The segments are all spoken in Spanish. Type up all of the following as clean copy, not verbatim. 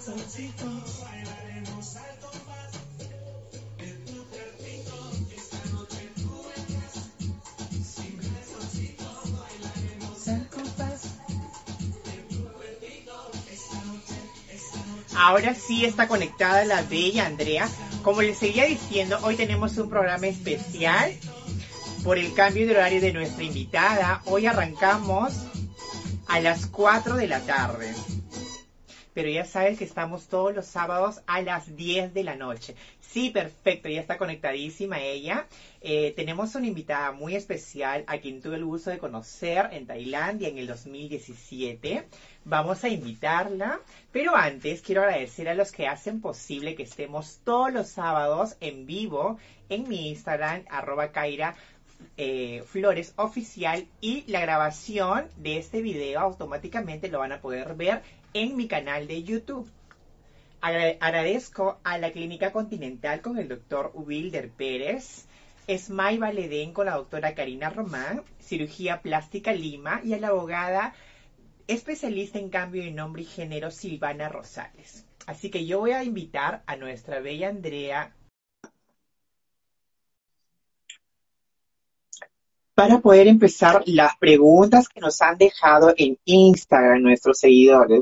Ahora sí está conectada la bella Andrea. Como les seguía diciendo, hoy tenemos un programa especial por el cambio de horario de nuestra invitada. Hoy arrancamos a las 4 de la tarde. Pero ya sabes que estamos todos los sábados a las 10 de la noche. Sí, perfecto, ya está conectadísima ella. Tenemos una invitada muy especial a quien tuve el gusto de conocer en Tailandia en el 2017. Vamos a invitarla, pero antes quiero agradecer a los que hacen posible que estemos todos los sábados en vivo en mi Instagram, @Kaira Flores Oficial, y la grabación de este video automáticamente lo van a poder ver en mi canal de YouTube. Agradezco a la Clínica Continental con el doctor Wilder Pérez, Smile Valedén con la doctora Karina Román, Cirugía Plástica Lima, y a la abogada especialista en cambio de nombre y género Silvana Rosales. Así que yo voy a invitar a nuestra bella Andrea para poder empezar las preguntas que nos han dejado en Instagram nuestros seguidores.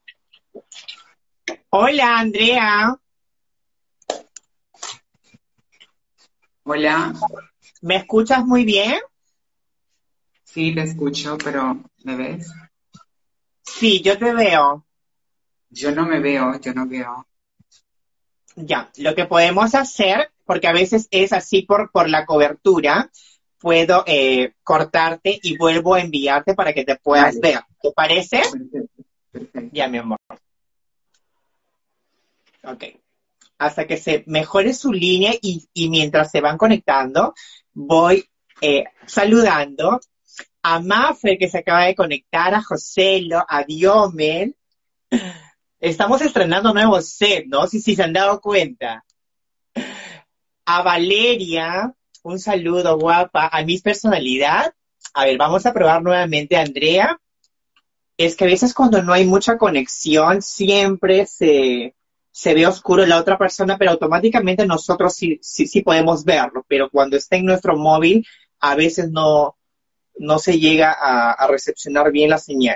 Hola, Andrea. Hola. ¿Me escuchas muy bien? Sí, te escucho, pero ¿me ves? Sí, yo te veo. Yo no me veo, yo no veo. Ya, lo que podemos hacer, porque a veces es así por la cobertura, puedo cortarte y vuelvo a enviarte para que te puedas ver. ¿Te parece? Perfecto, perfecto. Ya, mi amor. Ok. Hasta que se mejore su línea y mientras se van conectando, voy saludando a Mafe, que se acaba de conectar, a Joselo, a Diomel. Estamos estrenando nuevo set, ¿no? Si se han dado cuenta. A Valeria, un saludo, guapa. A Miss Personalidad. A ver, vamos a probar nuevamente a Andrea. Es que a veces cuando no hay mucha conexión, siempre se ve oscuro la otra persona, pero automáticamente nosotros sí podemos verlo. Pero cuando está en nuestro móvil, a veces no se llega a recepcionar bien la señal.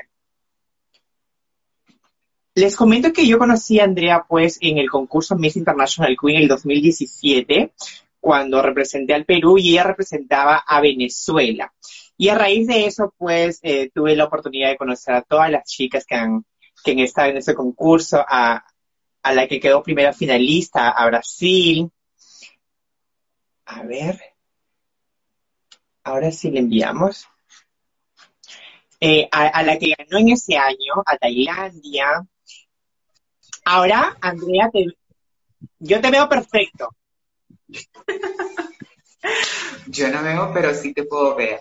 Les comento que yo conocí a Andrea pues en el concurso Miss International Queen en el 2017, cuando representé al Perú y ella representaba a Venezuela. Y a raíz de eso pues tuve la oportunidad de conocer a todas las chicas que han estado en ese concurso, a la que quedó primera finalista, a Brasil. A ver, ahora sí le enviamos. A la que ganó en ese año, a Tailandia. Ahora, Andrea, yo te veo perfecto. Yo no veo, pero sí te puedo ver.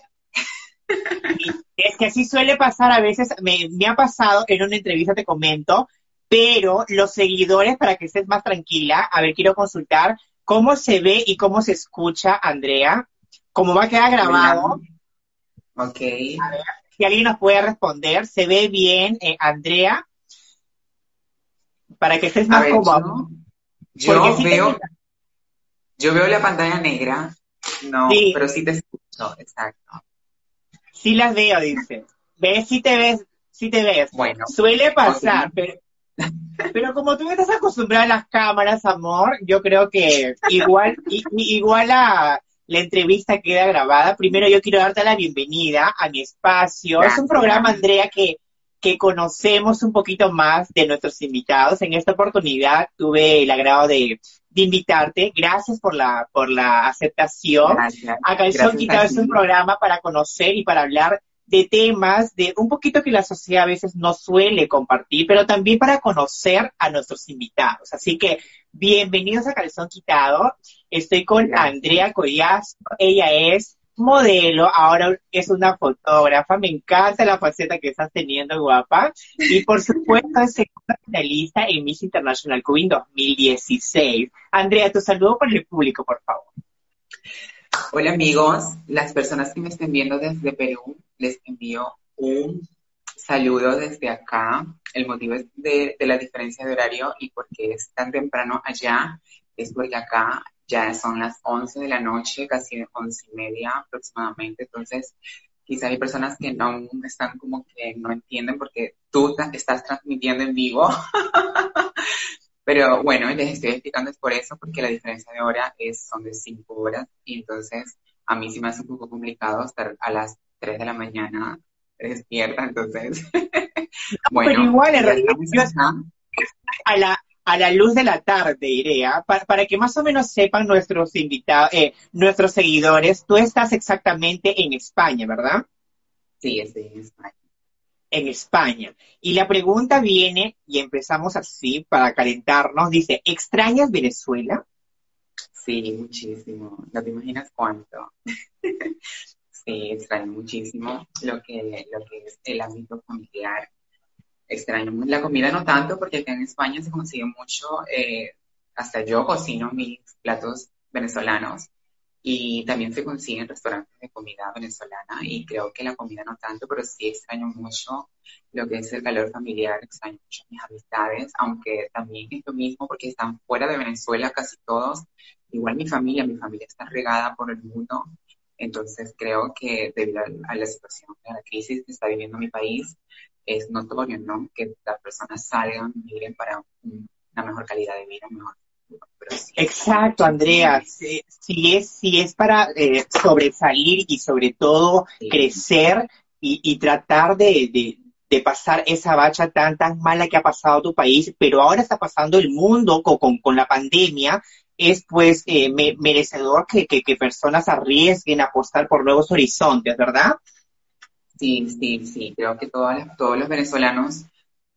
Es que así suele pasar a veces, me ha pasado en una entrevista, te comento, pero los seguidores, para que estés más tranquila, a ver, quiero consultar cómo se ve y cómo se escucha, Andrea, cómo va a quedar grabado. Ok. A ver, si alguien nos puede responder, ¿se ve bien, Andrea? Para que estés más cómodo. Yo veo la pantalla negra. No, sí. Pero sí te escucho, exacto. Sí las veo, dice. ¿Ves? Sí te ves. Bueno. Suele pasar, okay. pero como tú estás acostumbrada a las cámaras, amor, yo creo que igual la entrevista queda grabada. Primero yo quiero darte la bienvenida a mi espacio. Gracias. Es un programa, Andrea, que conocemos un poquito más de nuestros invitados. En esta oportunidad tuve el agrado de invitarte. Gracias por la aceptación. Gracias. A Calzón Quitado es un programa para conocer y para hablar de temas, de un poquito que la sociedad a veces no suele compartir, pero también para conocer a nuestros invitados. Así que, bienvenidos a Calzón Quitado. Estoy con Andrea Collazo. Ella es modelo, ahora es una fotógrafa. Me encanta la faceta que estás teniendo, guapa. Y por supuesto es segunda finalista en Miss International Queen 2016. Andrea, tu saludo para el público, por favor. Hola amigos, las personas que me estén viendo desde Perú, les envío un saludo desde acá. El motivo de la diferencia de horario y por qué es tan temprano allá es porque acá ya son las 11 de la noche, casi 11:30 aproximadamente. Entonces, quizá hay personas que no están como que no entienden porque tú estás transmitiendo en vivo. Pero bueno, les estoy explicando es por eso, porque la diferencia de hora son de 5 horas y entonces a mí sí me hace un poco complicado estar a las 3 de la mañana despierta, entonces, No, pero bueno, igual, en ya realidad, estamos yo acá. a la luz de la tarde, Irea, para que más o menos sepan nuestros invitados, nuestros seguidores, tú estás exactamente en España, ¿verdad? Sí, estoy en España. En España. Y la pregunta viene, y empezamos así para calentarnos, dice, ¿extrañas Venezuela? Sí, muchísimo. No te imaginas cuánto. Sí, extraño muchísimo lo que es el ámbito familiar. Extraño la comida no tanto, porque acá en España se consigue mucho, hasta yo cocino mis platos venezolanos y también se consiguen restaurantes de comida venezolana y creo que la comida no tanto, pero sí extraño mucho lo que es el calor familiar, extraño mucho mis amistades, aunque también es lo mismo porque están fuera de Venezuela casi todos, igual mi familia está regada por el mundo, entonces creo que debido a la situación, a la crisis que está viviendo mi país, es notorio, ¿no? Que las personas salgan, migren para una mejor calidad de vida, mejor, pero sí extraño Exacto, muchísimo. Andrea. Si es para sobresalir y sobre todo Sí, crecer y tratar de pasar esa bacha tan mala que ha pasado tu país, pero ahora está pasando el mundo con la pandemia, es pues merecedor que personas arriesguen a apostar por nuevos horizontes, ¿verdad? sí, sí, sí. Creo que todos los venezolanos,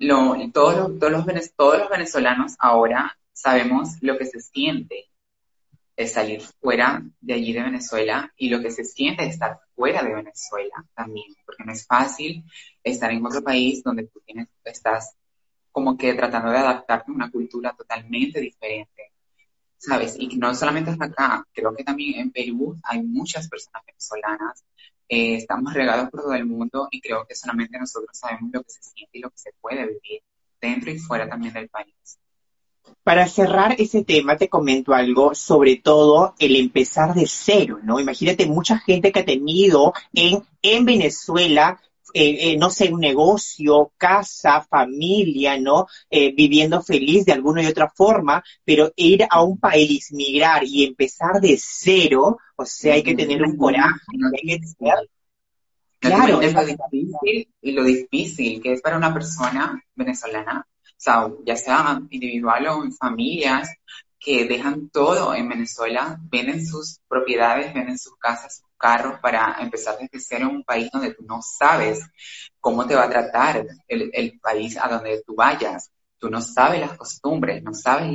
todos los venezolanos ahora sabemos lo que se siente de salir fuera de allí de Venezuela y lo que se siente de estar fuera de Venezuela también, porque no es fácil estar en otro país donde estás como que tratando de adaptarte a una cultura totalmente diferente. ¿Sabes? Y no solamente es acá, creo que también en Perú hay muchas personas venezolanas, estamos regados por todo el mundo y creo que solamente nosotros sabemos lo que se siente y lo que se puede vivir dentro y fuera también del país. Para cerrar ese tema, te comento algo, sobre todo el empezar de cero, ¿no? Imagínate mucha gente que ha tenido en Venezuela, no sé, un negocio, casa, familia, ¿no? Viviendo feliz de alguna y otra forma, pero ir a un país, migrar y empezar de cero, o sea, hay que tener un coraje, No te hay que tener, imaginas, no te claro, imaginas es lo bastante. difícil y lo difícil que es para una persona venezolana, o sea, ya sea individual o en familias, que dejan todo en Venezuela, venden sus propiedades, venden sus casas, sus carros para empezar desde cero en un país donde tú no sabes cómo te va a tratar el país a donde tú vayas. Tú no sabes las costumbres, no sabes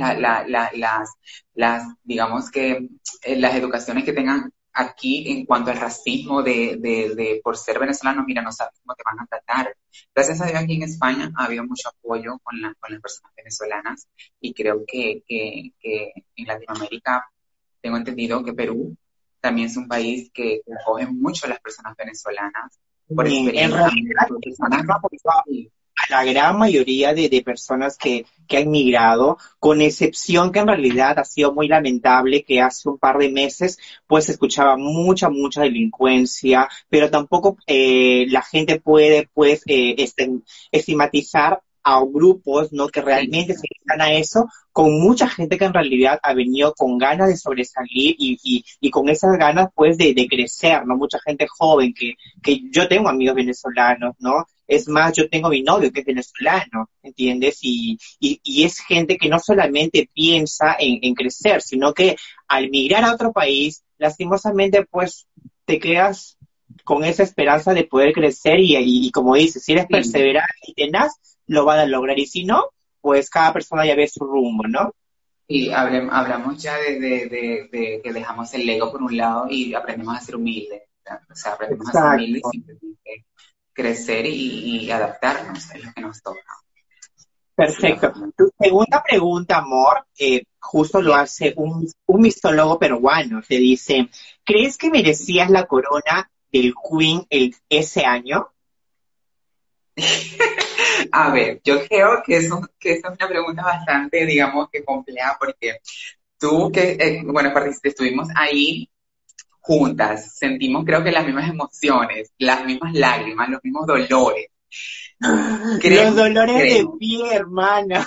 digamos que las educaciones que tengan aquí en cuanto al racismo por ser venezolano, mira, no sabes cómo te van a tratar. Gracias a Dios aquí en España ha habido mucho apoyo con las personas venezolanas y creo que en Latinoamérica tengo entendido que Perú también es un país que acoge mucho a las personas venezolanas por En experiencia. realidad, Personas, sí, la gran mayoría de personas que han migrado, con excepción que en realidad ha sido muy lamentable que hace un par de meses pues se escuchaba mucha delincuencia, pero tampoco la gente puede pues estigmatizar a grupos, ¿no? Que sí, realmente se dedican a eso, con mucha gente que en realidad ha venido con ganas de sobresalir y con esas ganas pues de crecer, ¿no? Mucha gente joven que yo tengo amigos venezolanos, ¿no? Es más, yo tengo mi novio que es venezolano, ¿entiendes? Y es gente que no solamente piensa en crecer, sino que al migrar a otro país, lastimosamente, pues te quedas con esa esperanza de poder crecer y como dices, si eres sí. perseverante y tenaz, lo van a lograr. Y si no, pues cada persona ya ve su rumbo, ¿no? Y hablamos ya de que dejamos el ego por un lado y aprendemos a ser humildes. O sea, aprendemos a ser humildes y Exacto. simplemente crecer y adaptarnos es lo que nos toca. Sí, Perfecto. Tu afortunadamente. segunda pregunta, amor, justo lo Bien. hace un mistólogo peruano. Te dice, ¿crees que merecías la corona del Queen ese año? A ver, yo creo que eso es una pregunta bastante, digamos, que compleja, porque tú que, bueno, estuvimos ahí juntas, sentimos creo que las mismas emociones, las mismas lágrimas, los mismos dolores. Creo, Los dolores de creo, pie, hermana.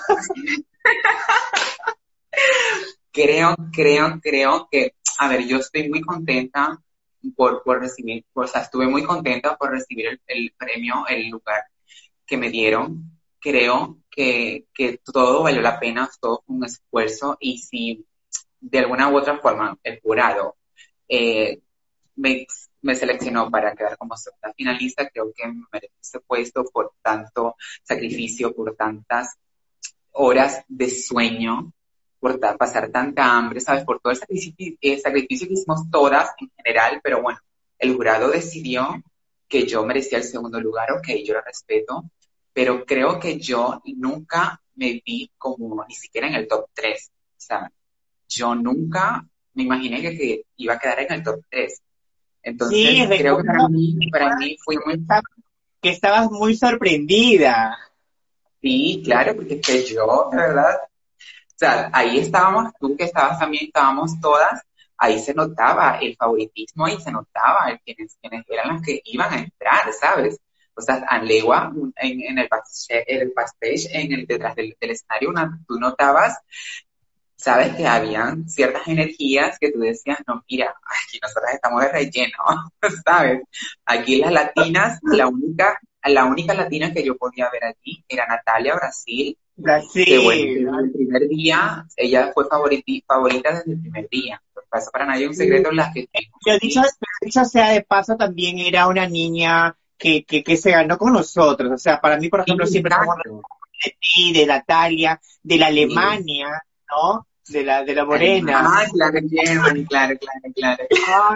creo que, a ver, yo estoy muy contenta por recibir, o sea, estuve muy contenta por recibir el premio, el lugar que me dieron. Creo que todo valió la pena, todo fue un esfuerzo y si de alguna u otra forma el jurado eh, me, me seleccionó para quedar como segunda finalista, creo que me merezco ese puesto por tanto sacrificio, por tantas horas de sueño, por pasar tanta hambre, ¿sabes? Por todo el sacrificio que hicimos todas en general, pero bueno, el jurado decidió que yo merecía el segundo lugar, ok, yo lo respeto, pero creo que yo nunca me vi como ni siquiera en el top 3. O sea, yo nunca me imaginé que iba a quedar en el top 3. Sí, Entonces, creo que recuerdo para mí fue muy, que estabas muy sorprendida. sí, claro, porque es que yo, de verdad, o sea, ahí estábamos, tú que estabas también, estábamos todas, ahí se notaba el favoritismo y se notaba quienes eran las que iban a entrar, ¿sabes? O sea, a legua, el backstage, detrás del escenario, tú notabas, sabes que habían ciertas energías que tú decías, no, mira, aquí nosotras estamos de relleno, ¿sabes? Aquí las latinas, la única latina que yo podía ver allí era Natalia Brasil, que bueno, Brasil. desde el primer día, ella fue favorita desde el primer día. No pasa para nadie un secreto las que estuvimos allí. Pero dicho sea de paso, también era una niña que se ganó con nosotros. O sea, para mí, por Sí, ejemplo, siempre estamos exacto. de ti, de Natalia, de la Sí. Alemania, ¿no? De la morena. Ah, claro, Germany, claro, claro, claro. Ah,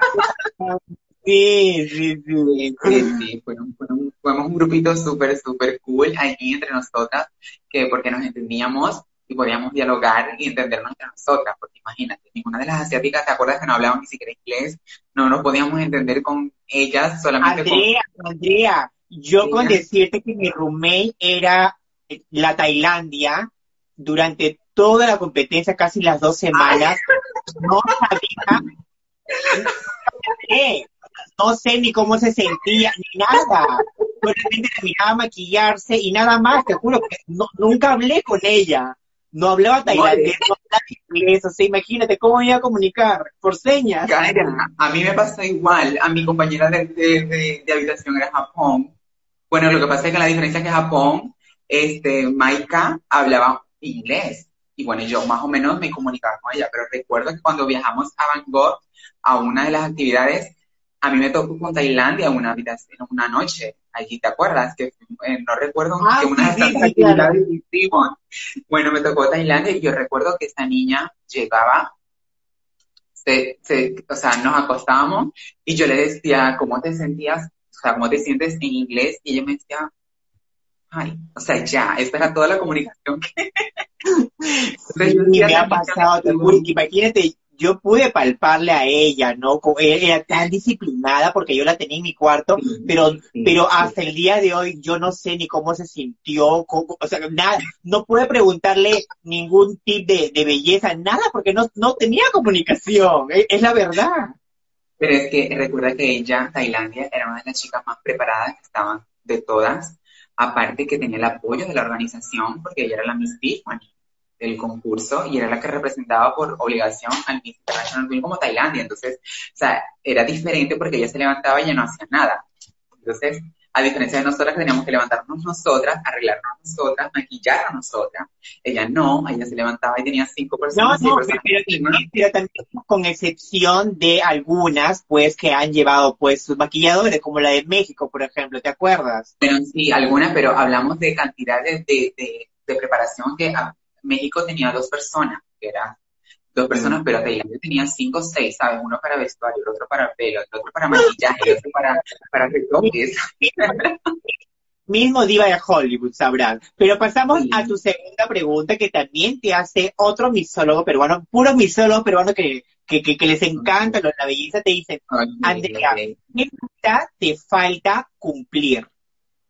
sí, sí, Sí, sí. sí, sí, fuimos un grupito súper, súper cool allí entre nosotras, que porque nos entendíamos y podíamos dialogar y entendernos entre nosotras, porque imagínate, ninguna de las asiáticas, ¿te acuerdas que no hablaban ni siquiera inglés? No nos podíamos entender con ellas, solamente con Andrea, yo con ellas. decirte que mi roommate era la Tailandia durante toda la competencia, casi las 2 semanas, no sabía, no sé, no sé ni cómo se sentía, ni nada. Solamente la miraba maquillarse y nada más, te juro que nunca hablé con ella. No hablaba Ay, tailandés, no hablaba inglés, o sea, imagínate cómo me iba a comunicar, por señas. cara, a mí me pasó igual, a mi compañera de habitación era Japón. Bueno, lo que pasa es que la diferencia es que Japón, Maika hablaba inglés. Y bueno, yo más o menos me comunicaba con ella, pero recuerdo que cuando viajamos a Bangkok, a una de las actividades, a mí me tocó con Tailandia una habitación, una noche. Allí, ¿te acuerdas? Que no recuerdo que Ah, una sí, de sí, tantas sí, claro. actividades que hicimos. Bueno, me tocó Tailandia y yo recuerdo que esta niña llegaba, o sea, nos acostábamos y yo le decía, ¿cómo te sentías? O sea, ¿cómo te sientes en inglés? Y ella me decía, ay, o sea, ya, esta era toda la comunicación que... Entonces yo Sí, decía me ha también pasado, te juro que imagínate, yo pude palparle a ella, ¿no? Ella era tan disciplinada porque yo la tenía en mi cuarto, sí, pero sí, sí. hasta el día de hoy yo no sé ni cómo se sintió, o sea, nada, no pude preguntarle ningún tip de belleza, nada, porque no tenía comunicación, es la verdad. Pero es que recuerda que ella, Tailandia, era una de las chicas más preparadas que estaban de todas, aparte que tenía el apoyo de la organización, porque ella era la Miss Tiffany del concurso y era la que representaba por obligación al Miss International Queen como Tailandia. Entonces, o sea, era diferente porque ella se levantaba y ya no hacía nada. Entonces, a diferencia de nosotras que teníamos que levantarnos nosotras, arreglarnos nosotras, maquillarnos nosotras, ella no, ella se levantaba y tenía No, seis no, personas pero encima. también con excepción de algunas, pues, que han llevado, pues, sus maquilladores, como la de México, por ejemplo, ¿te acuerdas? Bueno, sí, algunas, pero hablamos de cantidades de preparación que México tenía dos personas, que eran dos personas, pero Tailandia tenía cinco o seis, ¿sabes? Uno para vestuario, el otro para pelo, el otro para maquillaje, el otro para retoques. Mismo diva de Hollywood, sabrán. Pero pasamos a Sí. tu segunda pregunta, que también te hace otro misólogo peruano, puros misólogos peruanos que les encanta la belleza, te dicen, Ok, Andrea, ok. ¿qué meta te falta cumplir?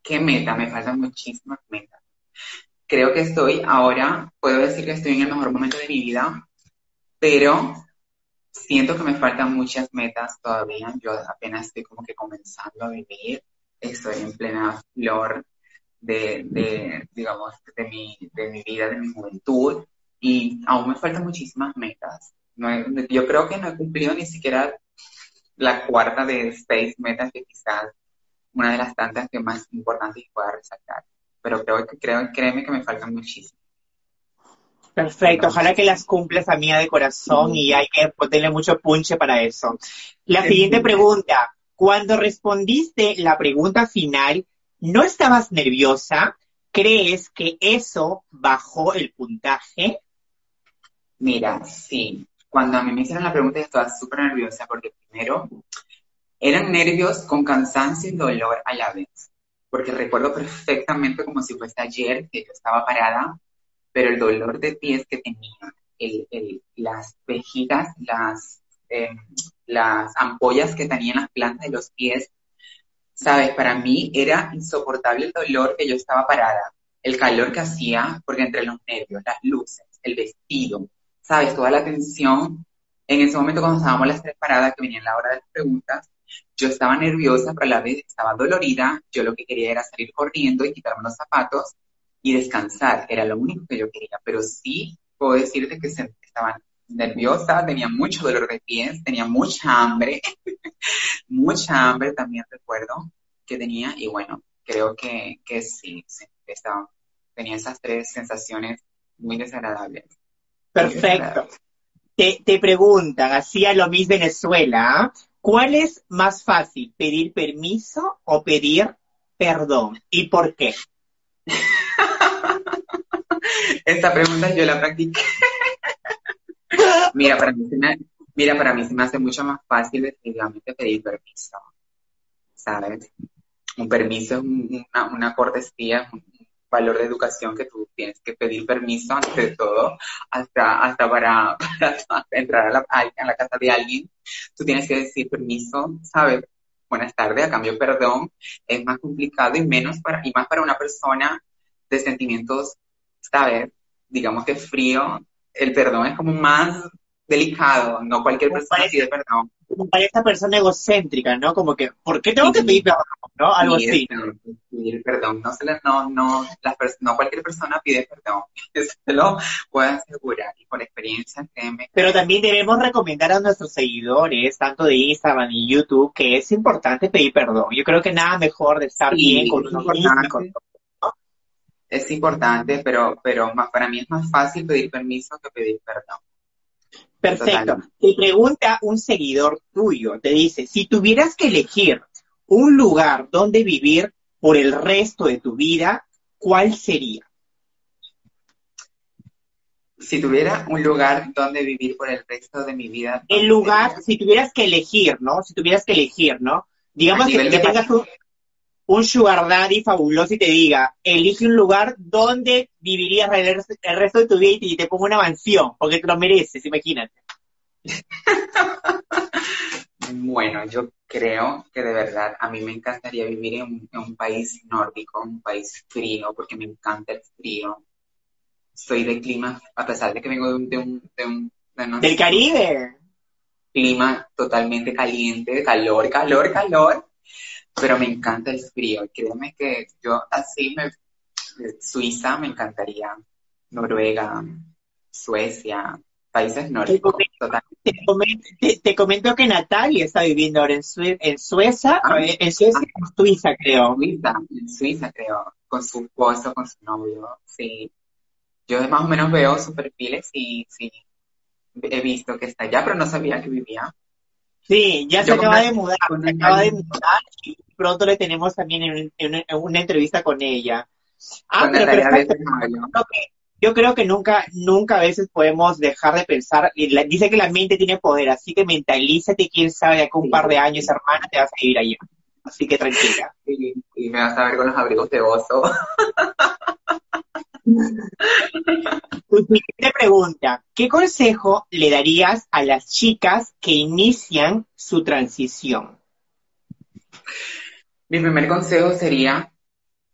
¿Qué meta? Me faltan muchísimas metas. Creo que puedo decir que estoy en el mejor momento de mi vida, pero siento que me faltan muchas metas todavía. Yo apenas estoy como que comenzando a vivir. Estoy en plena flor digamos, de mi vida, de mi juventud, y aún me faltan muchísimas metas. Yo creo que no he cumplido ni siquiera la cuarta de 6 metas, que quizás una de las tantas que más importantes pueda resaltar. Pero créeme que me faltan muchísimo. Perfecto, ojalá que las cumplas, amiga de corazón, y hay que ponerle mucho punche para eso. La siguiente pregunta, cuando respondiste la pregunta final, ¿no estabas nerviosa? ¿Crees que eso bajó el puntaje? Mira, sí. Cuando a mí me hicieron la pregunta, yo estaba súper nerviosa porque primero eran nervios con cansancio y dolor a la vez. Porque recuerdo perfectamente como si fuese ayer que yo estaba parada, pero el dolor de pies que tenía, las vejigas, las ampollas que tenía en las plantas de los pies, ¿sabes? Para mí era insoportable el dolor que yo estaba parada, el calor que hacía, porque entre los nervios, las luces, el vestido, ¿sabes? Toda la tensión. En ese momento, cuando estábamos las 3 paradas, que venía la hora de las preguntas, yo estaba nerviosa, pero a la vez estaba dolorida. Yo lo que quería era salir corriendo y quitarme los zapatos y descansar. Era lo único que yo quería. Pero sí puedo decirte que estaba nerviosa, tenía mucho dolor de pies, tenía mucha hambre. Mucha hambre también recuerdo que tenía, y bueno, creo que sí, tenía esas 3 sensaciones muy desagradables. Perfecto. Te preguntan, así a lo Miss Venezuela, ¿cuál es más fácil, pedir permiso o pedir perdón? ¿Y por qué? Esta pregunta yo la practiqué. Mira, para mí se me hace mucho más fácil definitivamente pedir permiso, ¿sabes? Un permiso es una cortesía, un valor de educación que tú tienes que pedir permiso antes de todo, hasta para entrar a la casa de alguien. Tú tienes que decir permiso, ¿sabes? Buenas tardes, a cambio perdón. Es más complicado y más para una persona de sentimientos, ¿sabes? Digamos que frío. El perdón es como más delicado, no cualquier persona pide perdón. Para esta persona egocéntrica, ¿no? Como que, ¿por qué tengo que pedir perdón? ¿No? Algo Sí, así. pedir perdón. No cualquier persona pide perdón. Eso te lo puedo asegurar. Y por experiencia, créeme. Pero también debemos recomendar a nuestros seguidores, tanto de Instagram y YouTube, que es importante pedir perdón. Yo creo que nada mejor de estar bien con uno mismo y con todo. Es importante, pero para mí es más fácil pedir permiso que pedir perdón. Perfecto. Totalmente. Te pregunta un seguidor tuyo, te dice, si tuvieras que elegir un lugar donde vivir por el resto de tu vida, ¿cuál sería? Si tuviera un lugar donde vivir por el resto de mi vida, El lugar, si tuvieras que elegir, ¿no? Si tuvieras que elegir, ¿no? Digamos que tengas un sugar daddy fabuloso y te diga, elige un lugar donde vivirías el resto de tu vida y te pongo una mansión, porque te lo mereces, imagínate. Bueno, yo creo que de verdad a mí me encantaría vivir en un país nórdico, un país frío, porque me encanta el frío. Soy de clima, a pesar de que vengo Del Caribe. clima totalmente caliente, calor, pero me encanta el frío. Créeme que yo Suiza me encantaría, Noruega, Suecia, países nórdicos, totalmente. Te comento que Natalia está viviendo ahora en Suecia, en Suecia, creo. En Suiza, creo, con su esposo, con su novio, sí. Yo más o menos veo sus perfiles y sí, he visto que está allá, pero no sabía que vivía. Sí, ya se acaba de mudar y pronto le tenemos también en una entrevista con ella. Pero perfecto. Yo creo que nunca a veces podemos dejar de pensar, dice que la mente tiene poder, así que mentalízate, quién sabe, de acá un par de años, hermana, te vas a ir allá. Así que tranquila. Y me vas a ver con los abrigos de oso. Tu siguiente pregunta, ¿qué consejo le darías a las chicas que inician su transición? Mi primer consejo sería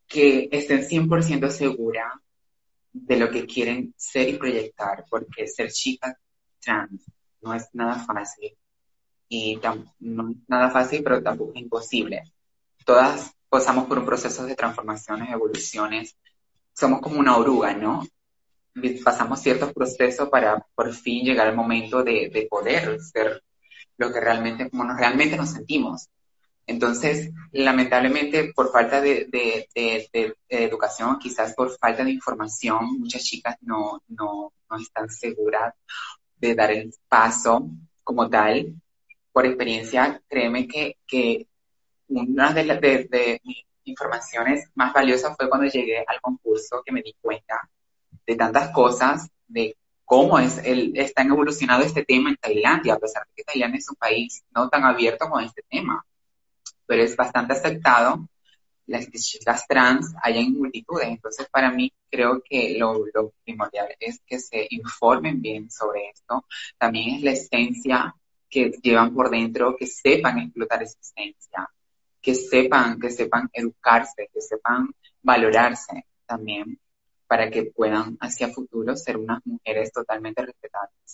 que estén 100% seguras de lo que quieren ser y proyectar, porque ser chica trans no es nada fácil y no es nada fácil, pero tampoco es imposible. Todas pasamos por un proceso de transformaciones, evoluciones. Somos como una oruga, ¿no? Pasamos ciertos procesos para por fin llegar al momento de poder ser lo que realmente, como realmente nos sentimos. Entonces, lamentablemente, por falta de educación, quizás por falta de información, muchas chicas no están seguras de dar el paso como tal. Por experiencia, créeme que una de mis informaciones más valiosas fue cuando llegué al concurso, que me di cuenta de tantas cosas, de cómo están evolucionado este tema en Tailandia, a pesar de que Tailandia es un país no tan abierto con este tema, pero es bastante aceptado las chicas trans hay en multitudes. Entonces, para mí, creo que lo primordial es que se informen bien sobre esto. También es la esencia que llevan por dentro, que sepan explotar esa esencia, que sepan educarse, que sepan valorarse también, para que puedan hacia futuro ser unas mujeres totalmente respetadas.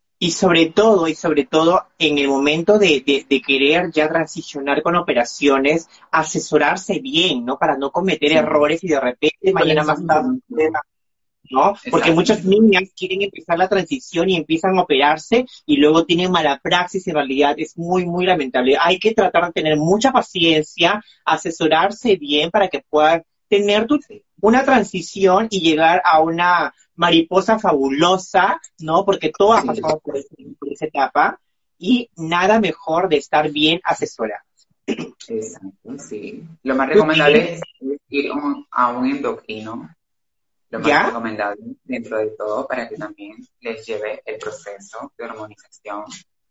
Y sobre todo, en el momento de querer ya transicionar con operaciones, asesorarse bien, ¿no? Para no cometer Sí, errores y de repente con la mañana más tarde, información. ¿no? Porque Exacto. muchas niñas quieren empezar la transición y empiezan a operarse y luego tienen mala praxis, en realidad es muy, muy lamentable. Hay que tratar de tener mucha paciencia, asesorarse bien para que puedas tener Sí, una transición y llegar a una mariposa fabulosa, ¿no? Porque todo ha sí. pasado por esa etapa y nada mejor de estar bien asesorada. Exacto, sí. Lo más ¿Tú tienes recomendable es ir a un endocrino, lo más ya? recomendable dentro de todo, para que también les lleve el proceso de hormonización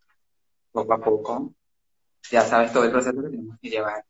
poco a poco. Ya sabes todo el proceso que tenemos que llevar.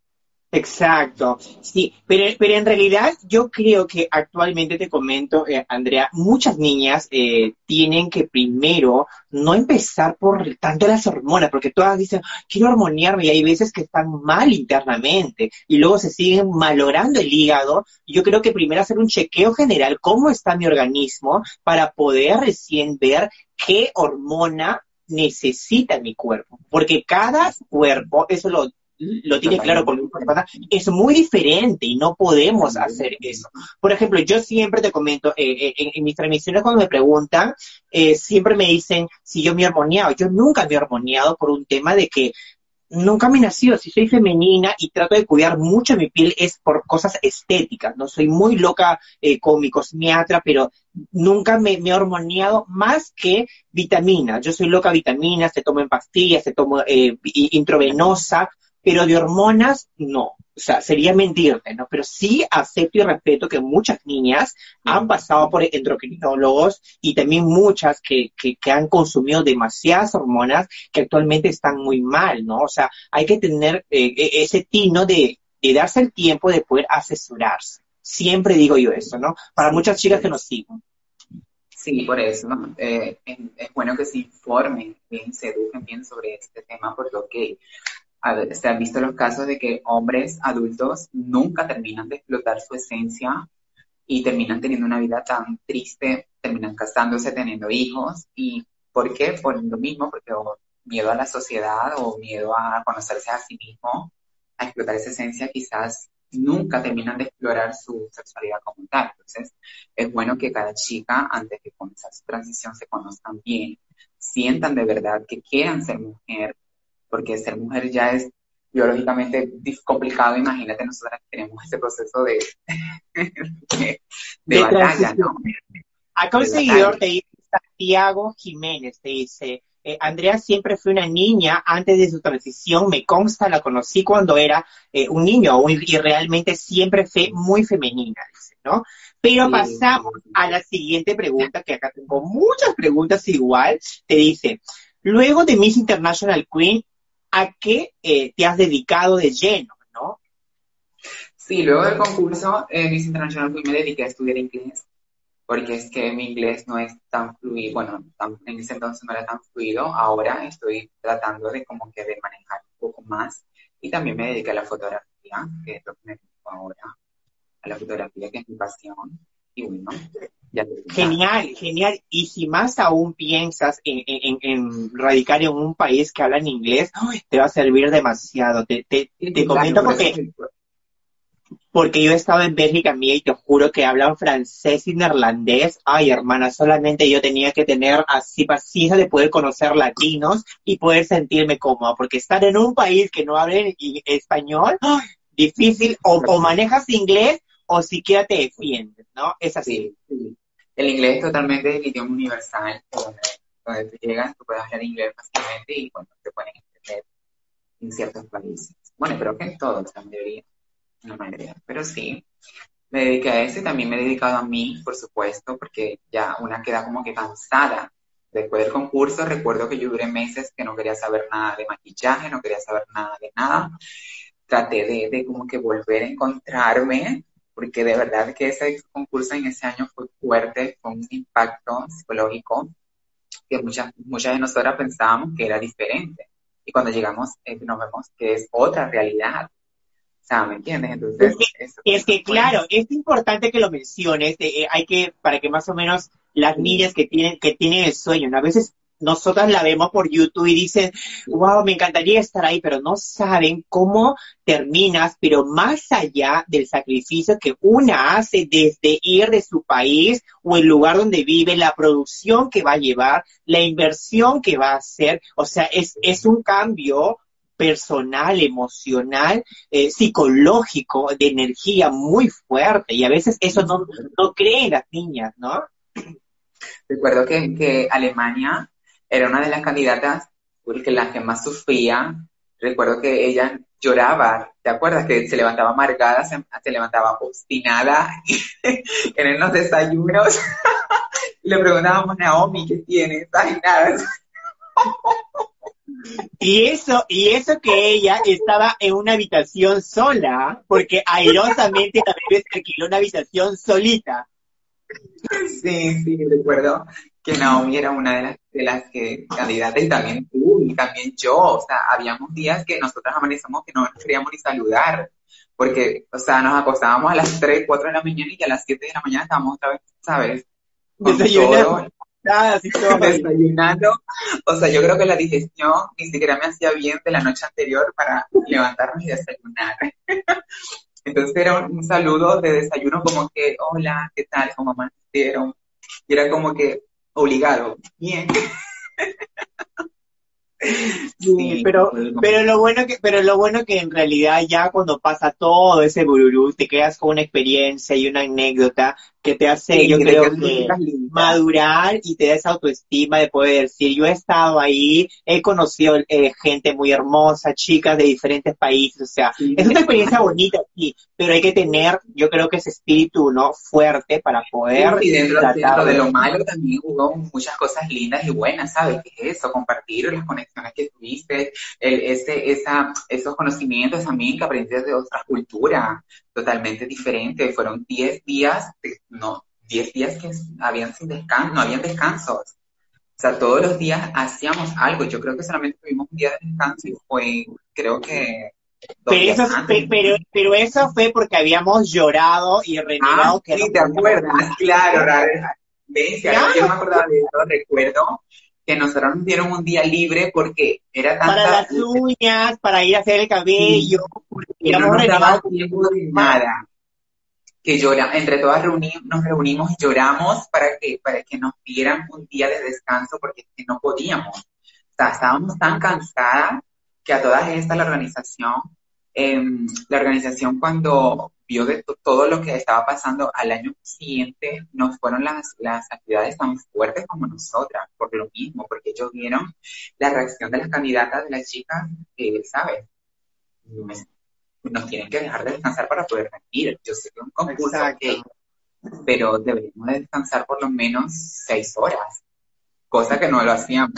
Exacto, sí, pero en realidad yo creo que actualmente te comento, Andrea, muchas niñas tienen que primero no empezar por tanto las hormonas, porque todas dicen, quiero hormonearme, y hay veces que están mal internamente, y luego se siguen malogrando el hígado. Yo creo que primero hacer un chequeo general, cómo está mi organismo, para poder recién ver qué hormona necesita mi cuerpo, porque cada cuerpo, eso lo tiene claro Totalmente con mi diferente. persona, es muy diferente y no podemos También. hacer eso. Por ejemplo, yo siempre te comento, en mis transmisiones cuando me preguntan, siempre me dicen si yo me he hormoneado. Yo nunca me he hormoneado por un tema de que nunca me nació. Si soy femenina y trato de cuidar mucho mi piel es por cosas estéticas, ¿no? Soy muy loca con mi cosmiatra, pero nunca me he hormoneado más que vitaminas. Yo soy loca a vitaminas, te tomo en pastillas, te tomo intravenosa, pero de hormonas no. O sea, sería mentirte, ¿no? Pero sí acepto y respeto que muchas niñas han Sí, pasado por endocrinólogos y también muchas que han consumido demasiadas hormonas que actualmente están muy mal, ¿no? O sea, hay que tener ese tino de darse el tiempo de poder asesorarse. Siempre digo yo eso, ¿no? Para sí, muchas chicas por que nos eso. siguen. Sí, por eso, ¿no? Es bueno que se informen bien, se eduquen bien sobre este tema, porque, ok, a ver, se han visto los casos de que hombres adultos nunca terminan de explotar su esencia y terminan teniendo una vida tan triste, terminan casándose, teniendo hijos. ¿Y por qué? Por lo mismo, porque o miedo a la sociedad o miedo a conocerse a sí mismo, a explotar esa esencia, quizás nunca terminan de explorar su sexualidad como tal. Entonces, es bueno que cada chica, antes de comenzar su transición, se conozcan bien, sientan de verdad que quieran ser mujer, porque ser mujer ya es biológicamente complicado. Imagínate, nosotras que tenemos ese proceso de, de De batalla, transición. ¿no? Acá un De batalla. seguidor te dice, Santiago Jiménez, te dice, Andrea siempre fue una niña antes de su transición, me consta, la conocí cuando era un niño y realmente siempre fue muy femenina, dice, ¿no? Pero Sí, pasamos sí, sí. a la siguiente pregunta, que acá tengo muchas preguntas igual, te dice, luego de Miss International Queen, ¿a qué te has dedicado de lleno, no? Sí, luego del concurso Miss International fui, me dediqué a estudiar inglés, porque es que mi inglés no es tan fluido, bueno, en ese entonces no era tan fluido, ahora estoy tratando de como que de manejar un poco más, y también me dediqué a la fotografía, que es lo que me dedico ahora. a la fotografía, que es mi pasión. Y bueno, ya te digo. Genial, genial. Y si más aún piensas en radicar en un país que habla en inglés, ¡ay! Te va a servir demasiado. Sí, Te sí, claro, comento por eso porque yo he estado en Bélgica, mía, y te juro que hablan francés y neerlandés. Ay, hermana, solamente yo tenía que tener así paciencia de poder conocer latinos y poder sentirme cómoda, porque estar en un país que no hable español, ¡ay! Difícil, o manejas inglés o siquiera te defiendes, ¿no? Es así. sí, sí. El inglés es totalmente el idioma universal, donde tú llegas, tú puedes hablar inglés fácilmente y bueno, te pueden entender en ciertos países. Bueno, creo que en todos, la mayoría, pero sí. Me dediqué a eso y también me he dedicado a mí, por supuesto, porque ya una queda como que cansada. Después del concurso, recuerdo que yo duré meses que no quería saber nada de maquillaje, no quería saber nada de nada. Traté de como que volver a encontrarme, porque de verdad que ese concurso en ese año fue fuerte, fue un impacto psicológico que muchas de nosotras pensábamos que era diferente. Y cuando llegamos, nos vemos que es otra realidad. O sea, ¿me entiendes? Es Entonces, que, eso es que, fue, claro, es importante que lo menciones, hay que, para que más o menos las sí, niñas que tienen el sueño, ¿no? A veces nosotras la vemos por YouTube y dicen, sí, wow, me encantaría estar ahí, pero no saben cómo terminas, pero más allá del sacrificio que una hace desde ir de su país o el lugar donde vive, la producción que va a llevar, la inversión que va a hacer, o sea, es un cambio personal, emocional, psicológico, de energía muy fuerte, y a veces eso sí. no creen las niñas, ¿no? Recuerdo que Alemania era una de las candidatas porque la que más sufría. Recuerdo que ella lloraba, ¿te acuerdas? Que se levantaba amargada, se levantaba obstinada en los desayunos. Le preguntábamos, Naomi, ¿qué tienes? Ay, nada. Y eso que ella estaba en una habitación sola, porque airosamente la bebé se alquiló una habitación solita. Sí, sí, recuerdo que Naomi era una de las que candidatas y también tú y también yo. O sea, habíamos días que nosotras amanecemos que no nos queríamos ni saludar, porque, o sea, nos acostábamos a las 3 4 de la mañana y a las 7 de la mañana estábamos otra vez, ¿sabes? Con Desayunando, todo, así todo mal. desayunando. O sea, yo creo que la digestión ni siquiera me hacía bien de la noche anterior para levantarnos y desayunar. Entonces era un saludo de desayuno como que, hola, ¿qué tal? ¿Cómo amanecieron? Y era como que obligado. Bien. Sí, Sí, pero lo bueno que en realidad ya cuando pasa todo ese bururú, te quedas con una experiencia y una anécdota que te hace, yo sí, te creo quedan que cositas lindas. madurar y te da esa autoestima de poder decir, yo he estado ahí, he conocido gente muy hermosa, chicas de diferentes países, o sea, Sí, es una experiencia exacto. bonita, sí, pero hay que tener, yo creo que ese espíritu, ¿no? Fuerte para Sí, poder sí, dentro de tratarlo. lo malo también hubo muchas cosas lindas y buenas, ¿sabes? ¿Qué es eso? Compartir las conexiones que tuviste, esos conocimientos también que aprendiste de otra cultura totalmente diferente. Fueron 10 días, no, 10 días que habían sin descanso, no habían descansos. O sea, todos los días hacíamos algo. Yo creo que solamente tuvimos un día de descanso y fue, creo que dos Pero días eso, antes. pero eso fue porque habíamos llorado y Ah, renegado que no sí, ¿te podíamos acuerdas? Claro, ir. ves, ¿Ya? yo no me acordaba de eso, recuerdo que nosotros nos dieron un día libre porque era Para tanta, las uñas, para ir a hacer el cabello, sí, porque que no habíamos nos renegado daba con tiempo de más. nada, que entre todas nos reunimos y lloramos para que nos dieran un día de descanso porque es que no podíamos. O sea, estábamos tan cansadas que a todas estas la organización cuando vio de todo lo que estaba pasando al año siguiente, no fueron las actividades tan fuertes como nosotras, por lo mismo, porque ellos vieron la reacción de las candidatas, de las chicas, que, ¿sabes? Nos tienen que dejar de descansar para poder rendir. Yo sé que es un concurso, Exacto. ok, pero deberíamos de descansar por lo menos 6 horas, cosa que no lo hacíamos.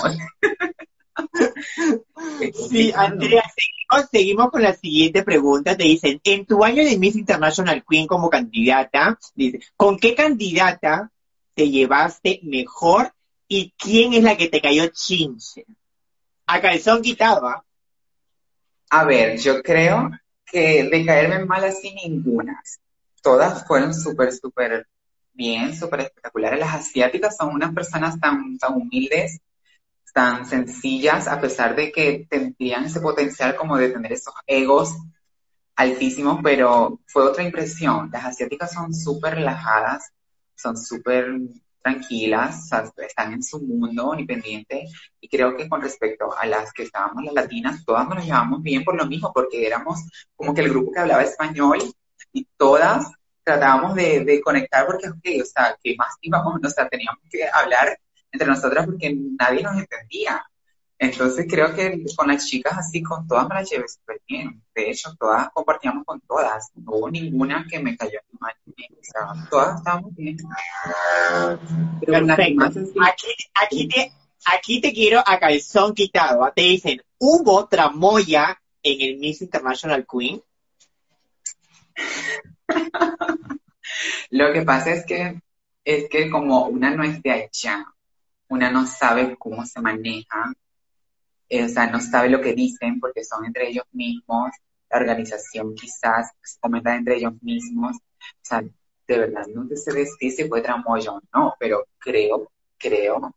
Es Sí, complicado. Andrea, seguimos con la siguiente pregunta. Te dicen, en tu año de Miss International Queen como candidata, dice, ¿con qué candidata te llevaste mejor y quién es la que te cayó chinche? A calzón quitado, ¿ah? A ver, yo creo que de caerme mal así ninguna. todas fueron súper, súper bien, súper espectaculares. Las asiáticas son unas personas tan, tan humildes, tan sencillas, a pesar de que tendrían ese potencial como de tener esos egos altísimos, pero fue otra impresión. Las asiáticas son súper relajadas, son súper tranquilas, o sea, están en su mundo independiente, y creo que con respecto a las que estábamos las latinas, todas nos llevamos bien por lo mismo, porque éramos como que el grupo que hablaba español y todas tratábamos de conectar porque, ok, o sea, ¿qué más íbamos? O sea, teníamos que hablar entre nosotras porque nadie nos entendía. Entonces creo que con las chicas así, con todas me las llevé súper bien. De hecho, todas compartíamos con todas. No hubo ninguna que me cayó mal. O sea, todas estábamos bien. Pero con la que Perfecto. más así, Aquí te quiero a calzón quitado. Te dicen, ¿hubo tramoya en el Miss International Queen? lo que pasa es que como una no es de allá, una no sabe cómo se maneja, o sea, no sabe lo que dicen porque son entre ellos mismos, la organización quizás se comenta entre ellos mismos, o sea, de verdad, no te sé decir si fue tramoya o no, pero creo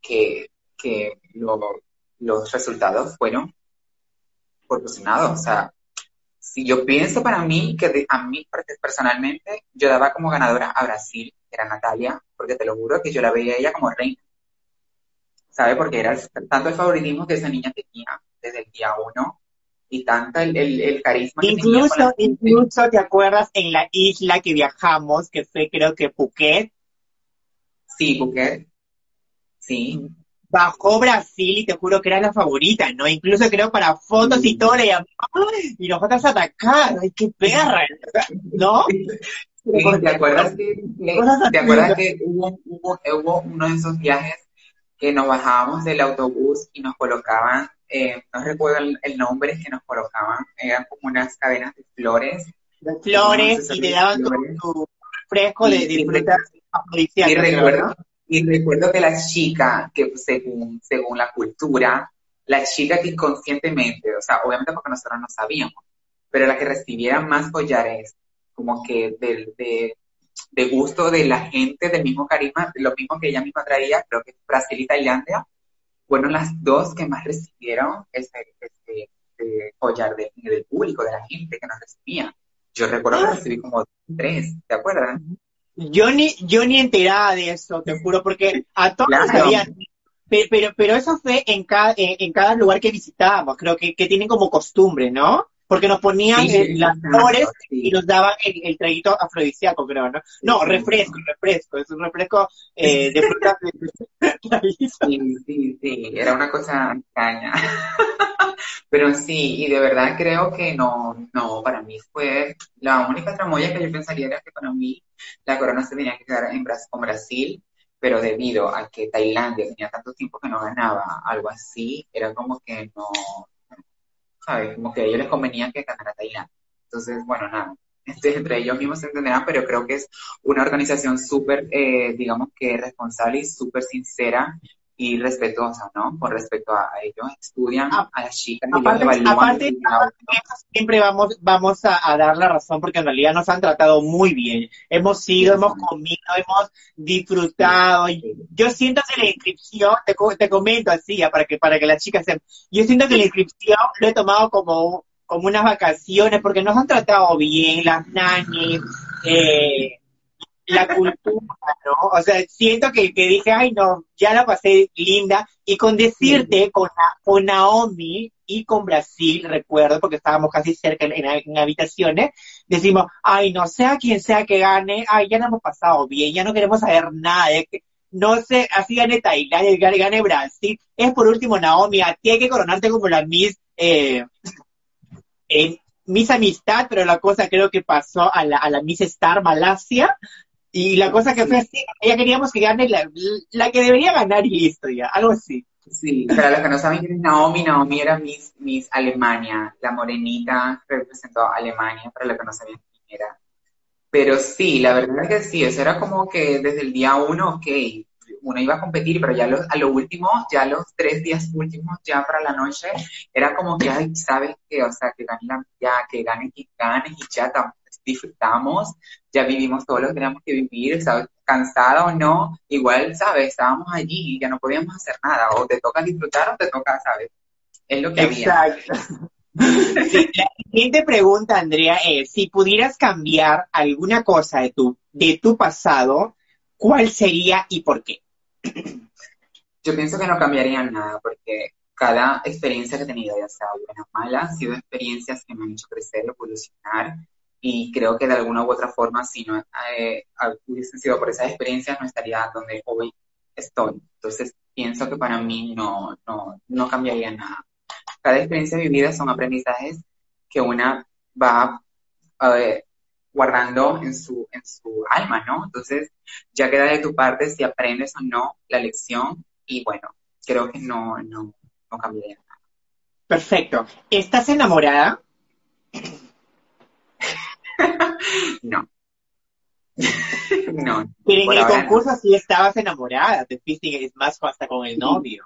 que los resultados fueron proporcionados, o sea, si yo pienso para mí, a mí personalmente, yo daba como ganadora a Brasil, que era Natalia, porque te lo juro que yo la veía a ella como reina, ¿sabe? Porque era tanto el favoritismo que esa niña tenía desde el día uno y tanto el carisma que tenía con la gente. Incluso te acuerdas en la isla que viajamos, que fue creo que Phuket, Sí, Phuket, sí, bajó Brasil y te juro que era la favorita, ¿no? Incluso creo para fotos y todo le llamó, y nosotros atacadas, ¡ay, qué perra! ¿No? sí, ¿te acuerdas Cosas te así, acuerdas ¿no? que hubo uno de esos viajes que nos bajábamos del autobús y nos colocaban, no recuerdo el nombre, que nos colocaban, eran como unas cadenas de flores, De unos flores y te accesorios de daban flores, tu refresco y, de y, frutas Y afrodisíacas, creo, recuerdo, ¿no? y recuerdo que la chica, que según la cultura, la chica que inconscientemente, o sea, obviamente porque nosotros no sabíamos, pero la que recibiera más collares, como que de gusto de la gente, del mismo carisma, lo mismo que ella misma traía, creo que Brasil y Tailandia, fueron las dos que más recibieron ese collar del público, de la gente que nos recibía. Yo recuerdo que recibí como tres, ¿te acuerdas? Yo ni enterada de eso, te juro, porque a todos nos Claro, habían, pero eso fue en cada lugar que visitábamos, creo que tienen como costumbre, ¿no? Porque nos ponían sí, las flores exacto, y sí, nos daban el traguito afrodisíaco, creo, ¿no? No, exacto. refresco, es un refresco de frutas de hortalizas. Sí, sí, sí, era una cosa extraña. Pero sí, y de verdad creo que no, para mí fue la única tramoya que yo pensaría era que para mí la corona se tenía que quedar con Brasil, pero debido a que Tailandia tenía tanto tiempo que no ganaba algo así, era como que no, ¿sabes? Como que a ellos les convenía que ganara Tailandia. Entonces, bueno, nada, entre ellos mismos se entenderán, pero creo que es una organización súper, digamos que responsable y súper sincera y respetuosa, ¿no? Con respecto a ellos, estudian a las chicas, ellos evalúan Aparte desde el día que uno. eso siempre vamos a dar la razón porque en realidad nos han tratado muy bien. Hemos ido, hemos Exacto, comido, hemos sí, disfrutado. Y sí, yo siento que la inscripción, te comento así, ya, para que las chicas sepan, yo siento que la inscripción lo he tomado como unas vacaciones porque nos han tratado bien, las nanis, la cultura, ¿no? O sea, siento que dije, ay, no, ya la pasé linda. Y con sí, decirte, con Naomi y con Brasil, recuerdo, porque estábamos casi cerca en habitaciones, decimos, ay, no, sea quien sea que gane, ay, ya no hemos pasado bien, ya no queremos saber nada, no sé, así gane Tailandia, gane Brasil. Es por último, Naomi, a ti hay que coronarte como la Miss Amistad, pero la cosa creo que pasó a la Miss Star Malasia, y la cosa que fue sí. así, ya queríamos que gane la que debería ganar y listo ya, algo así. Sí, para los que no saben quién es Naomi, Naomi era Miss Alemania, la morenita que representó a Alemania, para los que no sabían quién era. Pero sí, la verdad es que sí, eso era como que desde el día uno, ok, uno iba a competir, pero ya a lo último, ya los 3 días últimos, ya para la noche, era como que, ay, ¿sabes qué? O sea, que gane ya, que gane quien gane y ya, disfrutamos, ya vivimos todo lo que teníamos que vivir, ¿sabes? Cansada o no, igual, ¿sabes? Estábamos allí y ya no podíamos hacer nada, o te toca disfrutar o te toca, ¿sabes? Es lo que había. Exacto. Sí, la siguiente pregunta, Andrea, es, si pudieras cambiar alguna cosa de tu pasado, ¿cuál sería y por qué? Yo pienso que no cambiaría nada porque cada experiencia que he tenido, ya sea buena o mala, han sido experiencias que me han hecho crecer, evolucionar y creo que de alguna u otra forma, si no hubiesen sido por esas experiencias, no estaría donde hoy estoy. Entonces, pienso que para mí no cambiaría nada. Cada experiencia vivida son aprendizajes que una va eh, guardando en su alma, ¿no? Entonces, ya queda de tu parte si aprendes o no la lección y bueno, creo que no cambiaría nada. Perfecto. ¿Estás enamorada? No, no, Pero en por el ahora no. concurso sí estabas enamorada, te fuiste, es más, hasta con el Sí, novio.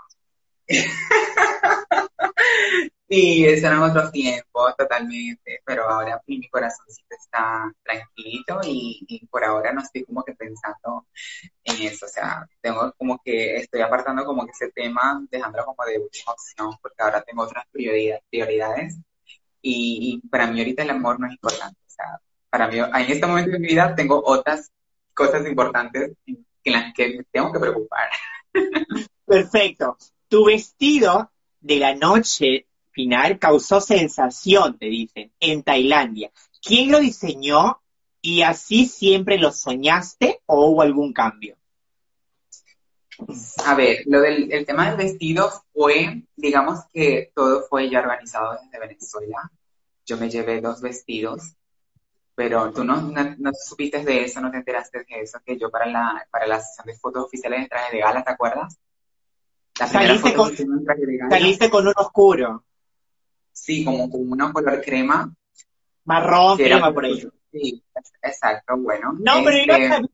sí, eso eran otros tiempos totalmente, pero ahora mi corazoncito está tranquilito y por ahora no estoy como que pensando en eso, o sea, tengo como que estoy apartando como que ese tema, dejándolo como de última opción, porque ahora tengo otras prioridades y para mí ahorita el amor no es importante, o sea, para mí en este momento de mi vida tengo otras cosas importantes en las que me tengo que preocupar. Perfecto. Tu vestido de la noche final causó sensación, te dicen, en Tailandia. ¿Quién lo diseñó y así siempre lo soñaste o hubo algún cambio? A ver, lo del el tema del vestido fue, digamos que todo fue ya organizado desde Venezuela. Yo me llevé 2 vestidos, pero tú no supiste de eso, no te enteraste de eso, que yo para la sesión de fotos oficiales de traje de gala, ¿te acuerdas? La primera Saliste foto con, que hicimos en traje de gala, saliste con un oscuro, sí, como con una color crema, marrón, que era crema para por ahí. fotos. Sí, exacto, bueno, No, pero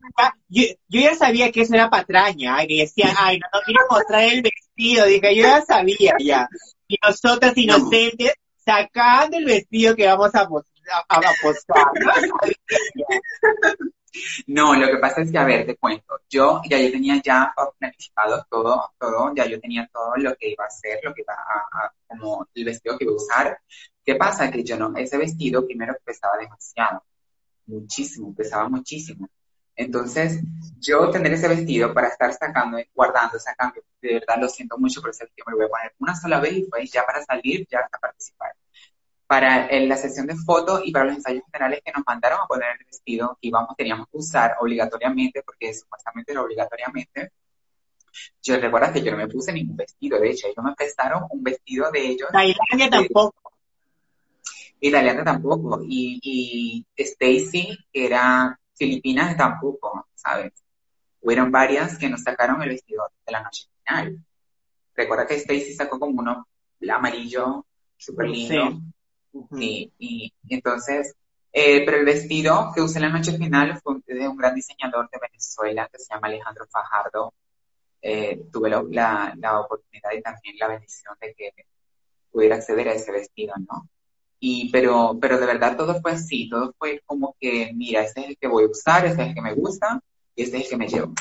yo ya sabía que eso era patraña, que decía, ay, no quiero mostrar el vestido, dije, yo ya sabía ya. Y nosotras no, inocentes sacando el vestido que vamos a posar. Yo sabía. no, lo que pasa es que, a ver, te cuento, yo tenía ya planificado todo, ya yo tenía todo lo que iba a hacer, lo que iba como el vestido que iba a usar. ¿Qué pasa? Que yo no, ese vestido primero pesaba demasiado, muchísimo, pesaba muchísimo. Entonces, yo tener ese vestido para estar sacando, guardando, sacando, de verdad lo siento mucho, pero ese vestido me lo voy a poner una sola vez y fue ya para salir, ya para participar para la sesión de fotos y para los ensayos generales que nos mandaron a poner el vestido que teníamos que usar obligatoriamente, porque supuestamente era obligatoriamente. Yo recuerdo que yo no me puse ningún vestido, de hecho, ellos me prestaron un vestido de ellos, Tailandia de tampoco. italiana tampoco, y Stacy, que era filipina, tampoco, ¿sabes? Hubieron varias que nos sacaron el vestido de la noche final. Recuerda que Stacy sacó como uno amarillo, súper lindo, Sí. Ujú. y entonces, pero el vestido que usé en la noche final fue de un gran diseñador de Venezuela que se llama Alejandro Fajardo. Tuve la oportunidad y también la bendición de que pudiera acceder a ese vestido, ¿no? Pero de verdad todo fue así, todo fue como que, mira, este es el que voy a usar, este es el que me gusta y este es el que me llevo.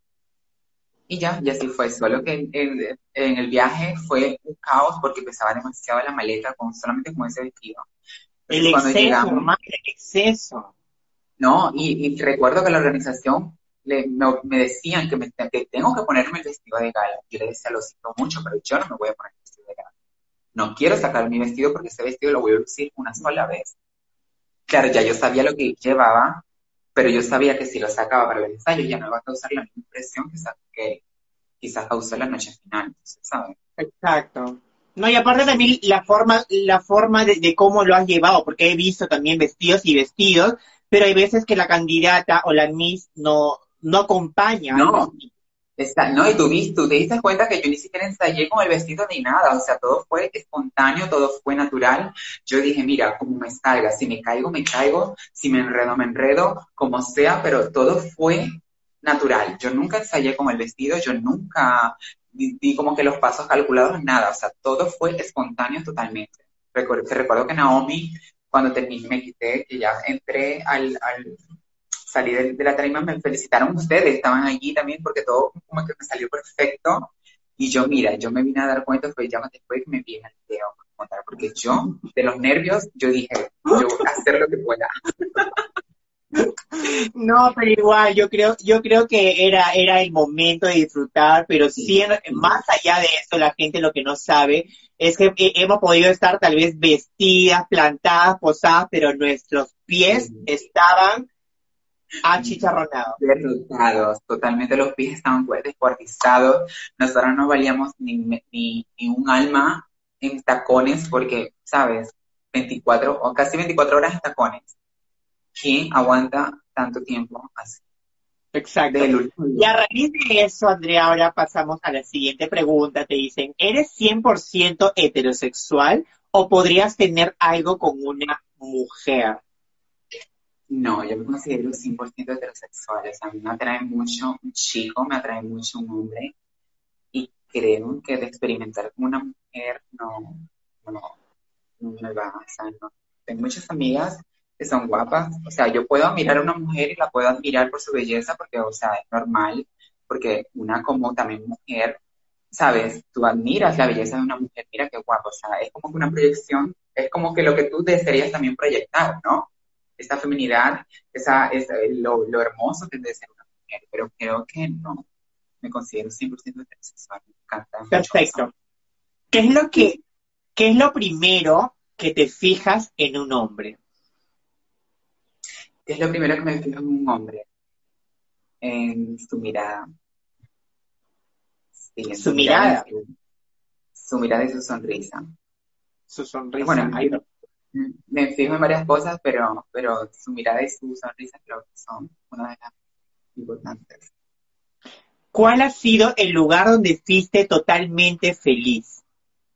Y ya, y así fue, solo que en el viaje fue un caos porque pesaba demasiado la maleta solamente con ese vestido. El Entonces cuando exceso, llegamos, hermano, el exceso. no, y recuerdo que la organización me decían que tengo que ponerme el vestido de gala. Yo le decía, lo siento mucho, pero yo no me voy a poner el vestido de gala. No quiero sacar mi vestido porque ese vestido lo voy a lucir una sola vez. Claro, ya yo sabía lo que llevaba, pero yo sabía que si lo sacaba para el ensayo ya no iba a causar la misma impresión que quizás causó la noche final, entonces, ¿sabes? Exacto. No, y aparte también la forma de cómo lo has llevado, porque he visto también vestidos y vestidos, pero hay veces que la candidata o la Miss no acompaña al No, vestido. no, y tú te diste cuenta que yo ni siquiera ensayé con el vestido ni nada, o sea, todo fue espontáneo, todo fue natural. Yo dije, mira, como me salga, si me caigo, si me enredo, como sea, pero todo fue natural. Yo nunca ensayé con el vestido, yo nunca di como que los pasos calculados, nada, o sea, todo fue espontáneo totalmente. Recuerdo que Naomi cuando terminé, me quité, que ya entré salí de la tarima, me felicitaron ustedes, estaban allí también, porque todo como que me salió perfecto. Y yo, mira, yo me vine a dar cuenta, fue ya más después que me vi en el video, porque yo, de los nervios, yo dije, yo voy a hacer lo que pueda. No, pero igual, yo creo que era el momento de disfrutar, pero sí, Sí, sí. más allá de eso, la gente lo que no sabe es que hemos podido estar tal vez vestidas, plantadas, posadas, pero nuestros pies Sí. estaban achicharronados. Derrotados, totalmente los pies estaban pues, descuartizados. Nosotros no valíamos ni un alma en tacones porque, ¿sabes? 24 o casi 24 horas en tacones. ¿Quién aguanta tanto tiempo así? Exacto. Del último Y día. a raíz de eso, Andrea, ahora pasamos a la siguiente pregunta. Te dicen, ¿eres 100% heterosexual o podrías tener algo con una mujer? No, yo me considero 100% heterosexual. O sea, a mí me atrae mucho un chico, me atrae mucho un hombre. Y creo que de experimentar con una mujer no, no me va, o sea, no. Tengo muchas amigas que son guapas, o sea, yo puedo admirar a una mujer y la puedo admirar por su belleza porque, o sea, es normal, porque una como también mujer, sabes, tú admiras la belleza de una mujer, mira qué guapo, o sea, es como que una proyección, es como que lo que tú desearías también proyectar, ¿no? Esa feminidad, lo hermoso que debe ser una mujer, pero creo que no, me considero 100% heterosexual, me encanta mucho eso. Perfecto. ¿Qué es lo que, qué es lo primero que te fijas en un hombre? ¿Qué es lo primero que me fijo en un hombre? En su mirada, sí, en Su su mirada y en mirada, su mirada y su sonrisa. su Bueno, sonrisa. Ay, no. me fijo en varias cosas, pero su mirada y su sonrisa creo que son una de las importantes. ¿Cuál ha sido el lugar donde fuiste totalmente feliz?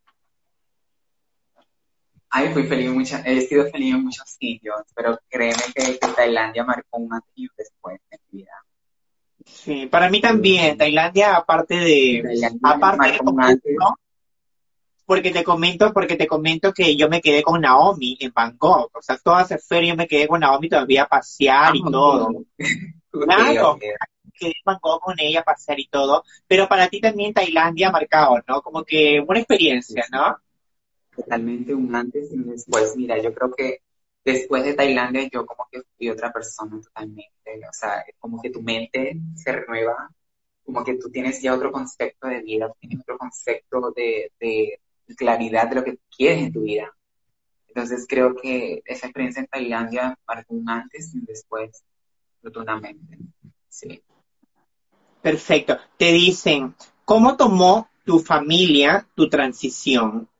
Ay, fui feliz he sido feliz en muchos sitios, pero créeme que Tailandia marcó un antes y un después en mi vida. Sí, para mí Sí, también. sí. Tailandia, Tailandia aparte de marcó un antes. Oculto, porque te comento que yo me quedé con Naomi en Bangkok. O sea, toda esa feria yo me quedé con Naomi todavía a pasear Ah, y ok. todo. Ok, Claro, ok. quedé en Bangkok con ella a pasear y todo. Pero para ti también Tailandia ha marcado, ¿no? Como que una Sí, experiencia, sí. ¿no? Totalmente un antes y un después. Mira, yo creo que después de Tailandia yo como que fui otra persona totalmente. O sea, como que tu mente se renueva, como que tú tienes ya otro concepto de vida, tienes otro concepto de claridad de lo que quieres en tu vida. Entonces creo que esa experiencia en Tailandia marcó un antes y un después, rotundamente. Sí. Perfecto. Te dicen, ¿cómo tomó tu familia tu transición?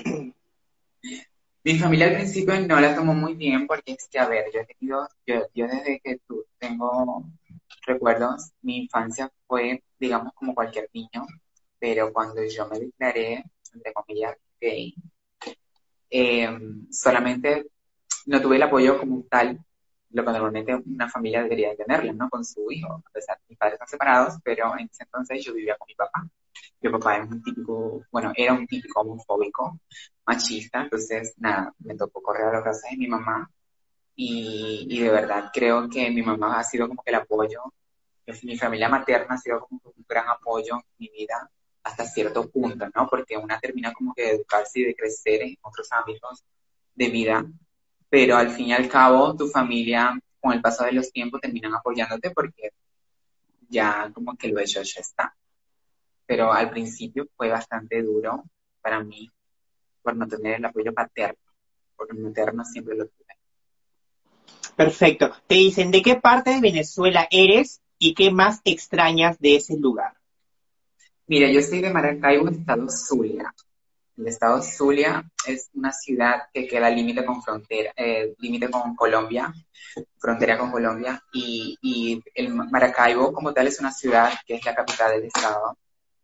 Mi familia al principio no la tomó muy bien porque es que, a ver, yo desde que tengo recuerdos, mi infancia fue, digamos, como cualquier niño, pero cuando yo me declaré, entre comillas, gay, eh, solamente no tuve el apoyo como tal, lo que normalmente una familia debería tenerlo, ¿no? Con su hijo. A pesar, mis padres están separados, pero en ese entonces yo vivía con mi papá. Mi papá es un típico, bueno, era un típico homofóbico, machista, entonces nada, me tocó correr a los brazos de mi mamá y de verdad creo que mi mamá ha sido como que el apoyo, mi familia materna ha sido como que un gran apoyo en mi vida hasta cierto punto, ¿no? Porque una termina como que de educarse y de crecer en otros ámbitos de vida, pero al fin y al cabo tu familia con el paso de los tiempos terminan apoyándote porque ya como que lo hecho ya está. Pero al principio fue bastante duro para mí por no tener el apoyo paterno, porque el materno siempre lo tuve. Perfecto. Te dicen, ¿de qué parte de Venezuela eres y qué más extrañas de ese lugar? Mira, yo soy de Maracaibo, estado Zulia. El estado Zulia es una ciudad que queda límite con frontera, límite con Colombia, frontera con Colombia, y el Maracaibo como tal es una ciudad que es la capital del estado.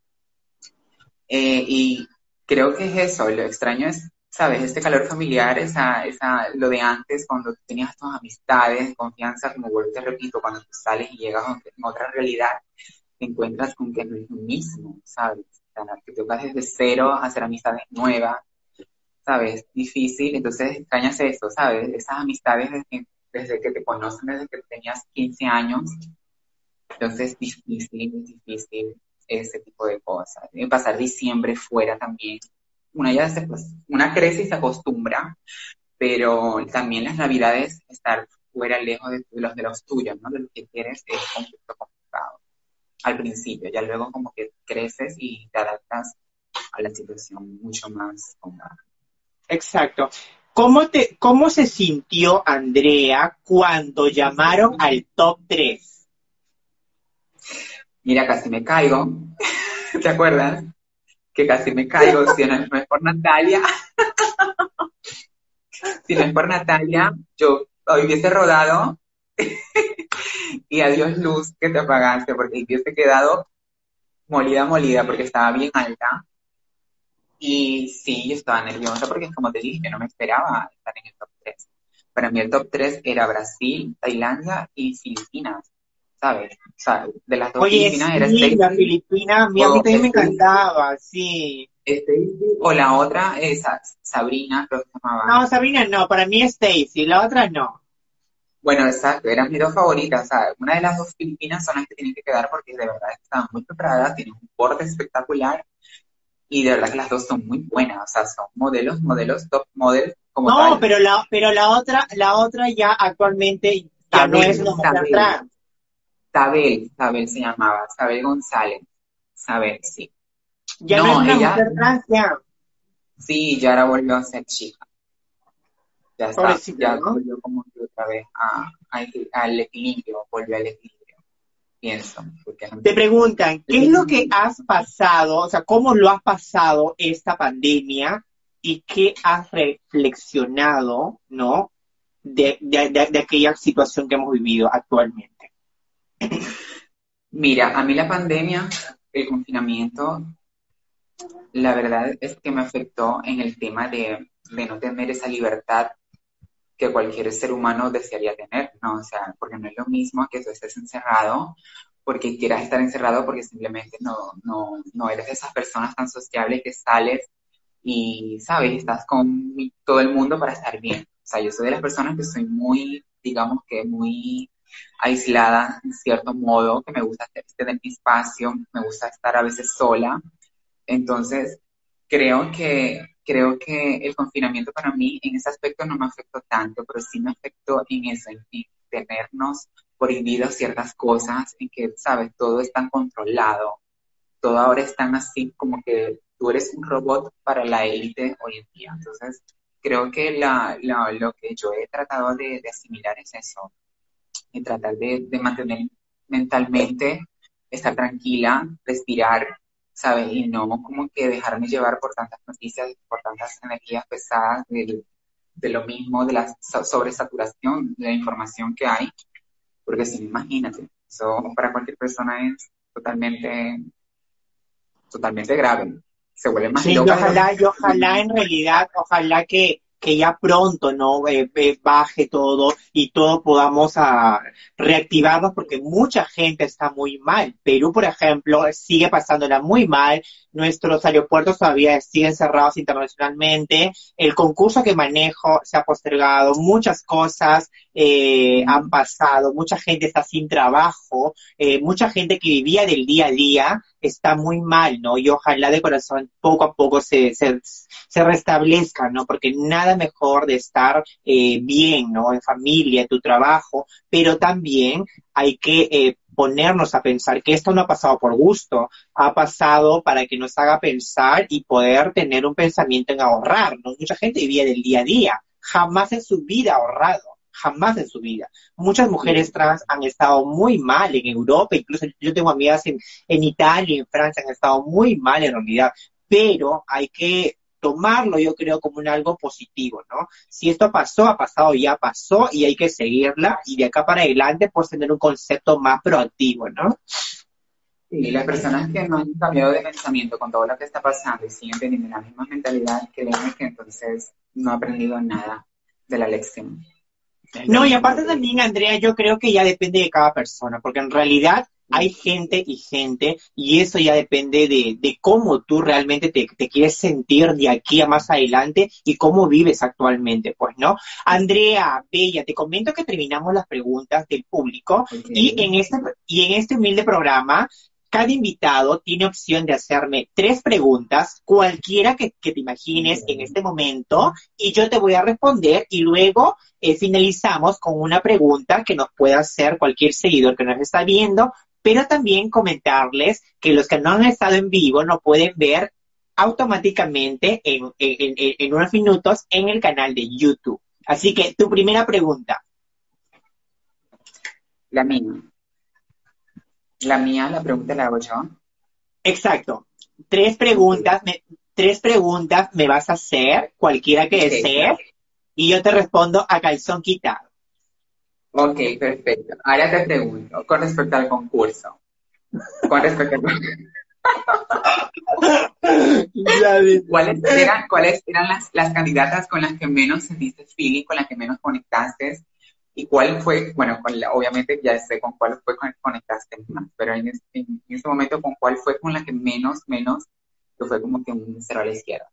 Y creo que es eso, lo extraño es, ¿sabes? Este calor familiar, lo de antes, cuando tenías tus amistades, confianza, como vuelvo y te repito, cuando tú sales y llegas en otra realidad, te encuentras con que no es lo mismo, ¿sabes? O sea, que tocas desde cero hacer amistades nuevas, ¿sabes? Difícil, entonces extrañas eso, ¿sabes? Esas amistades desde que te conocen, desde que tenías 15 años, entonces es difícil ese tipo de cosas. Y pasar diciembre fuera también, una crece y se acostumbra, pero también las navidades, estar fuera, lejos de los tuyos, ¿no? De los que quieres, es un poquito complicado al principio, ya luego como que creces y te adaptas a la situación mucho más cómoda. Exacto. ¿Cómo se sintió Andrea cuando llamaron al top 3? Mira, casi me caigo, ¿te acuerdas? Que casi me caigo, si no es por Natalia, si no es por Natalia, yo hubiese rodado y adiós luz que te apagaste, porque hubiese quedado molida, porque estaba bien alta. Y sí, yo estaba nerviosa porque, como te dije, no me esperaba estar en el top 3. Para mí el top 3 era Brasil, Tailandia y Filipinas, ¿sabes? O sea, de las dos Oye, Filipinas era sí, la Stacy Filipina, a mí o también me Stacy, encantaba, sí. Stacy o la otra, esa, Sabrina, creo que se llamaba. No, Sabrina no, para mí es Stacy, la otra no. Bueno, exacto, eran mis dos favoritas. O sea, una de las dos Filipinas son las que tienen que quedar porque de verdad estaban muy preparadas, tienen un porte espectacular y de verdad que las dos son muy buenas. O sea, son modelos, top model como No, tal. pero la otra ya actualmente ya no es una mujer trans. Sabel se llamaba, Sabel González. Sabel, sí. Ya no es No, una ella, mujer trans, ya. sí, ya ahora volvió a ser chica. Ya está, Pobrecita, ya ¿no? volvió como que otra vez al equilibrio, volvió al equilibrio, pienso. Porque Te preguntan, ¿qué es lo que definitivamente. has pasado? O sea, ¿cómo lo has pasado esta pandemia y qué has reflexionado, ¿no? De aquella situación que hemos vivido actualmente. Mira, a mí la pandemia, el confinamiento, la verdad es que me afectó en el tema de no tener esa libertad que cualquier ser humano desearía tener, ¿no? O sea, porque no es lo mismo que tú estés encerrado, porque quieras estar encerrado, porque simplemente no eres de esas personas tan sociables que sales y, ¿sabes? Estás con todo el mundo para estar bien. O sea, yo soy de las personas que soy muy, digamos que muy aislada en cierto modo, que me gusta tener mi espacio, me gusta estar a veces sola. Entonces, creo que el confinamiento para mí en ese aspecto no me afectó tanto, pero sí me afectó en eso, en tenernos prohibidas ciertas cosas, en que, sabes, todo es tan controlado, todo ahora es tan así como que tú eres un robot para la élite hoy en día. Entonces, creo que lo que yo he tratado de asimilar es eso, y tratar de mantener mentalmente, estar tranquila, respirar, ¿sabes? Y no como que dejarme llevar por tantas noticias, por tantas energías pesadas de lo mismo, de la sobresaturación de la información que hay, porque si no, imagínate, eso para cualquier persona es totalmente grave. Se vuelve más Sí, loca de lo que... y ojalá en realidad, ojalá que ya pronto, ¿no? Baje todo y todos podamos reactivarnos porque mucha gente está muy mal. Perú, por ejemplo, sigue pasándola muy mal. Nuestros aeropuertos todavía siguen cerrados internacionalmente. El concurso que manejo se ha postergado. Muchas cosas han pasado. Mucha gente está sin trabajo. Mucha gente que vivía del día a día está muy mal, ¿no? Y ojalá de corazón poco a poco se restablezca, ¿no? Porque nada mejor de estar bien, ¿no? En familia, en tu trabajo, pero también hay que ponernos a pensar que esto no ha pasado por gusto, ha pasado para que nos haga pensar y poder tener un pensamiento en ahorrar, ¿no? Mucha gente vivía del día a día, jamás en su vida ha ahorrado. Jamás en su vida. Muchas mujeres Sí, trans han estado muy mal en Europa, incluso yo tengo amigas en Italia y en Francia han estado muy mal en realidad, pero hay que tomarlo, yo creo, como un algo positivo, ¿no? Si esto pasó, ha pasado, ya pasó y hay que seguirla y de acá para adelante pues tener un concepto más proactivo, ¿no? sí, las personas que no han cambiado de pensamiento con todo lo que está pasando y siguen teniendo la misma mentalidad, créeme que entonces no ha aprendido nada de la lección. Es lo No, y único que aparte te digo. también, Andrea, yo creo que ya depende de cada persona, porque en realidad hay gente y gente, y eso ya depende de cómo tú realmente te quieres sentir de aquí a más adelante y cómo vives actualmente, pues, ¿no? Andrea, Bella, te comento que terminamos las preguntas del público y Ok. en este humilde programa, cada invitado tiene opción de hacerme 3 preguntas, cualquiera que te imagines en Ok. este momento, y yo te voy a responder y luego finalizamos con una pregunta que nos pueda hacer cualquier seguidor que nos está viendo, pero también comentarles que los que no han estado en vivo no pueden ver automáticamente en unos minutos en el canal de YouTube. Así que tu primera pregunta. La mía. La pregunta la hago yo. Exacto. Tres Ok. preguntas, me, 3 preguntas me vas a hacer, cualquiera que Ok, desees, y yo te respondo a calzón quitado. ok, perfecto. Ahora te pregunto, con respecto al concurso. Con respecto al Ya ves. ¿Cuáles eran las candidatas con las que menos sentiste feeling, con las que menos conectaste? ¿Y cuál fue, bueno, obviamente ya sé con cuál fue conectaste más, pero en ese momento con cuál fue con la que menos, que fue como que un cero a la izquierda?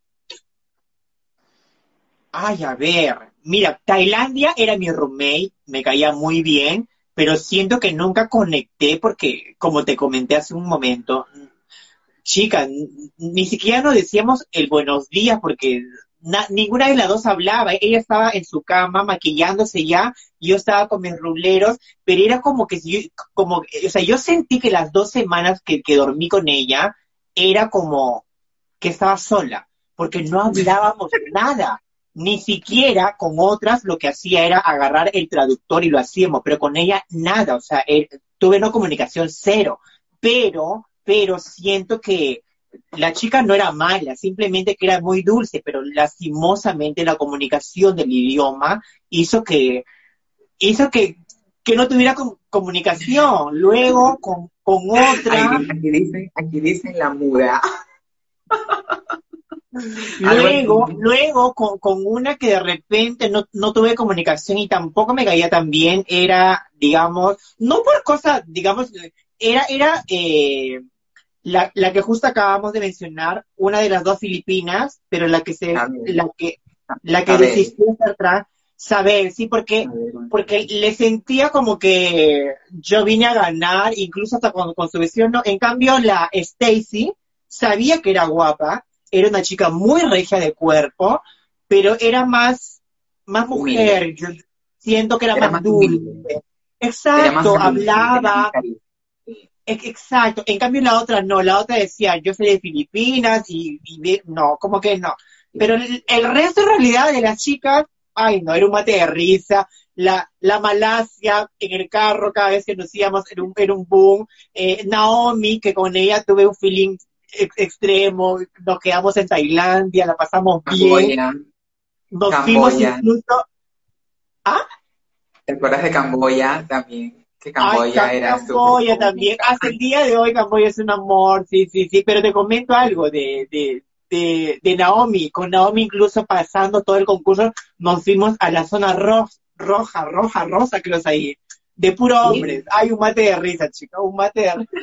Ay, a ver. Mira, Tailandia era mi roommate, me caía muy bien, pero siento que nunca conecté porque, como te comenté hace un momento, chica, ni siquiera nos decíamos el buenos días porque ninguna de las dos hablaba. Ella estaba en su cama maquillándose ya, y yo estaba con mis ruleros, pero era como que si yo, como, o sea, yo sentí que las 2 semanas que dormí con ella era como que estaba sola, porque no hablábamos nada. Ni siquiera con otras lo que hacía era agarrar el traductor y lo hacíamos, pero con ella nada, o sea, tuve una comunicación cero, pero siento que la chica no era mala, simplemente que era muy dulce, pero lastimosamente la comunicación del idioma hizo que no tuviera comunicación. Luego con otra. Aquí dicen la muda, algo así. Luego con una que de repente no tuve comunicación y tampoco me caía tan bien, era, digamos, no por cosas, digamos, era la que justo acabamos de mencionar, una de las dos filipinas, pero A ver, la que saber, desistió de estar atrás, saber, sí, saber, porque le sentía como que yo vine a ganar, incluso hasta con su vestido, no. En cambio, la Stacy sabía que era guapa, era una chica muy regia de cuerpo, pero era más humilde. mujer, yo siento que era Era más más humilde, dulce. era más Exacto, carisma, tenía más hablaba. carisma. Sí. Exacto, en cambio la otra no, la otra decía, yo soy de Filipinas no, como que no. Pero Sí. el resto en realidad de las chicas, ay no, era un mate de risa. La Malasia en el carro cada vez que nos íbamos era un boom. Naomi, que con ella tuve un feeling extremo, nos quedamos en Tailandia, la pasamos bien, Camboya, nos fuimos Camboya. incluso, ah, ¿Te acuerdas de Camboya también? Que ay, Camboya era súper Camboya también. bonita. Hasta el día de hoy Camboya es un amor, sí, sí, sí. Pero te comento algo de Naomi. Con Naomi incluso pasando todo el concurso, nos fuimos a la zona rosa, creo que es ahí. De puro hombres. ¿Sí? Hay un mate de risa, chica, un mate de risa.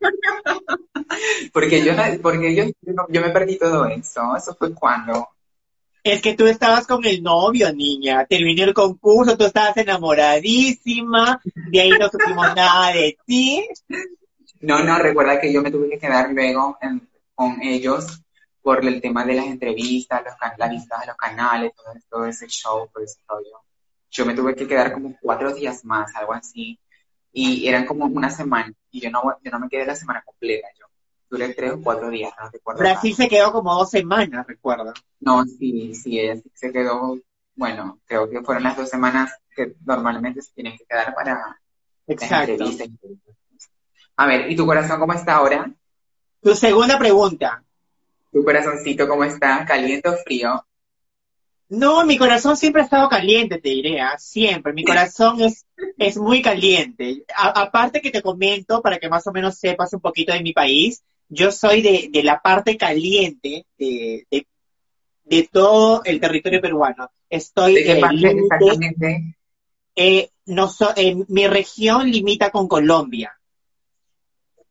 Porque yo me perdí todo eso. Eso fue cuando. Es que tú estabas con el novio, niña. Terminó el concurso, tú estabas enamoradísima. De ahí no supimos nada de ti. No, no, recuerda que yo me tuve que quedar luego con ellos por el tema de las entrevistas, las visitas a los canales, todo ese show, todo ese rollo. Yo me tuve que quedar como 4 días más, algo así, y eran como una semana, y yo no me quedé la semana completa, yo duré 3 o 4 días, no recuerdo Brasil tanto. se quedó como 2 semanas, recuerdo. No, sí, sí, ella sí se quedó, bueno, creo que fueron las 2 semanas que normalmente se tienen que quedar para las Exacto. entrevistas. A ver, ¿y tu corazón cómo está ahora? Tu segunda pregunta. ¿Tu corazoncito cómo está? ¿Caliente o frío? No, mi corazón siempre ha estado caliente, te diré, ¿ah? Siempre. Mi corazón es muy caliente. Aparte que te comento, para que más o menos sepas un poquito de mi país, yo soy de la parte caliente de todo el territorio peruano. Estoy ¿De qué en el parte límite, exactamente? mi región limita con Colombia.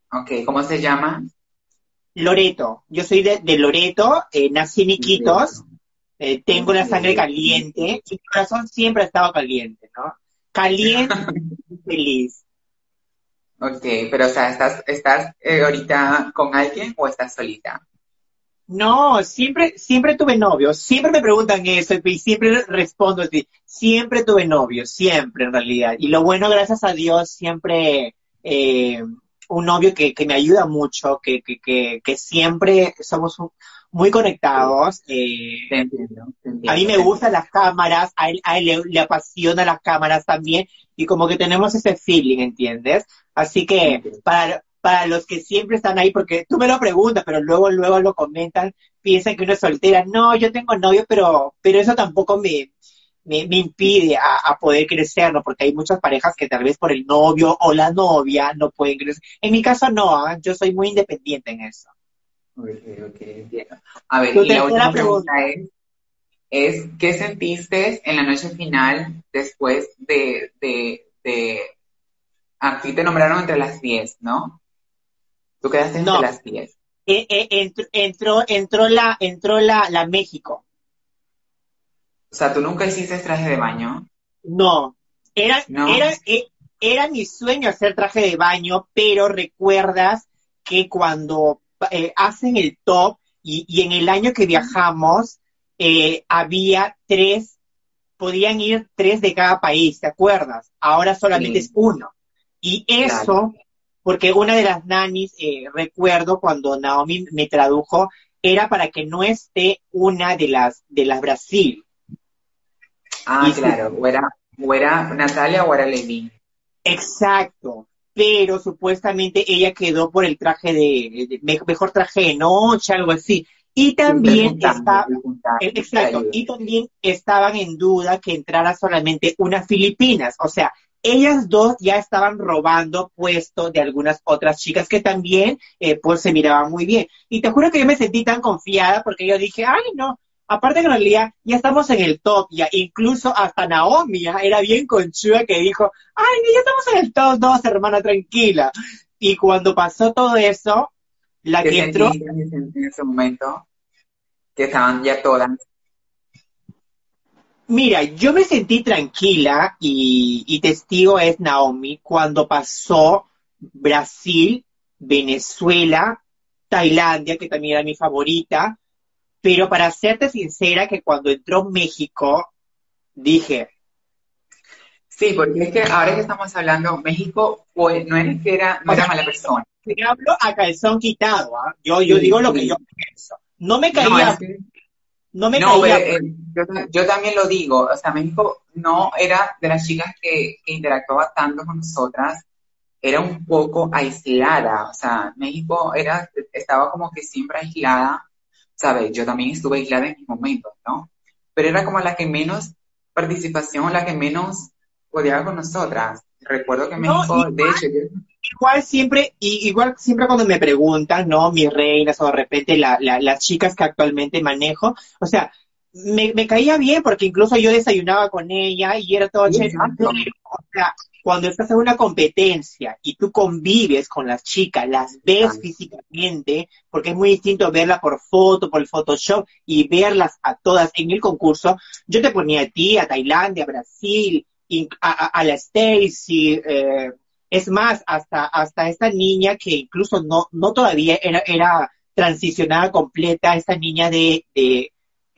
Ok, ¿cómo se llama? Loreto. Yo soy de Loreto, nací en Iquitos, tengo la Ok. sangre caliente, y mi corazón siempre ha estado caliente, ¿no? Caliente y feliz. Ok, pero o sea, ¿estás ahorita con alguien o estás solita? No, siempre tuve novios, siempre me preguntan eso y siempre respondo así, siempre tuve novios, siempre en realidad. Y lo bueno, gracias a Dios, siempre un novio que me ayuda mucho, que siempre somos muy conectados. Te A mí entiendo, me te gustan entiendo. las cámaras, a él le apasiona las cámaras también, y como que tenemos ese feeling, ¿entiendes? Así Te que entiendo. para los que siempre están ahí, porque tú me lo preguntas, pero luego lo comentan, piensan que uno es soltera. No, yo tengo novio, pero eso tampoco me impide a poder crecer, ¿no? Porque hay muchas parejas que tal vez por el novio o la novia no pueden crecer. En mi caso no, ¿ah? Yo soy muy independiente en eso. Ok, ok, entiendo. A ver, Tu y la tercera última pregunta pregunta. ¿qué sentiste en la noche final después a ti te nombraron entre las 10, ¿no? Tú quedaste entre No, las 10. entró la México. O sea, tú nunca hiciste traje de baño, No, era, ¿no? era, eh, era mi sueño hacer traje de baño, pero recuerdas que cuando hacen el top y en el año que viajamos, había tres, podían ir tres de cada país, ¿te acuerdas? Ahora solamente es Sí, uno. Y claro. eso, porque una de las nanis, recuerdo cuando Naomi me tradujo, era para que no esté una de las Brasil. Ah, Y claro. O era Natalia o era Levi. exacto, pero supuestamente ella quedó por el traje mejor traje de noche, algo así. Y Sí, también está, el puntaje te exacto, ayuda. y también estaban en duda que entrara solamente unas filipinas, o sea, ellas dos ya estaban robando puesto de algunas otras chicas que también pues se miraban muy bien. Y te juro que yo me sentí tan confiada porque yo dije, ay no, aparte que en realidad ya estamos en el top, ya incluso hasta Naomi ya era bien conchuda que dijo, ay, ya estamos en el top 2, hermana, tranquila. Y cuando pasó todo eso, la ¿Qué que entró, sentiste en ese momento? Que estaban ya todas. mira, yo me sentí tranquila y testigo es Naomi cuando pasó Brasil, Venezuela, Tailandia, que también era mi favorita, pero para serte sincera, que cuando entró México, dije, Sí, porque es que ahora que estamos hablando, México no es que no o era sea, mala persona. te hablo a calzón quitado, ¿ah? Yo Sí, digo lo que yo sí. pienso. No me No, es caía, que no me no, pero caía. yo también lo digo, o sea, México no era de las chicas que interactuaba tanto con nosotras, era un poco aislada, o sea, México estaba como que siempre aislada, ¿sabes? Yo también estuve aislada en mis momentos, ¿no? Pero era como la que menos participación, la que menos podía con nosotras. Recuerdo que No, México, de hecho, igual siempre cuando me preguntan, ¿no? Mis reinas o de repente las chicas que actualmente manejo, o sea, me caía bien porque incluso yo desayunaba con ella y era todo sí, chévere. Pero, exacto. o sea, cuando estás en una competencia y tú convives con las chicas, las ves físicamente, porque es muy distinto verla por foto, por el Photoshop y verlas a todas en el concurso, yo te ponía a ti, a Tailandia, a Brasil, a la Stacy, es más, hasta esta niña que incluso no todavía era transicionada completa, esta niña de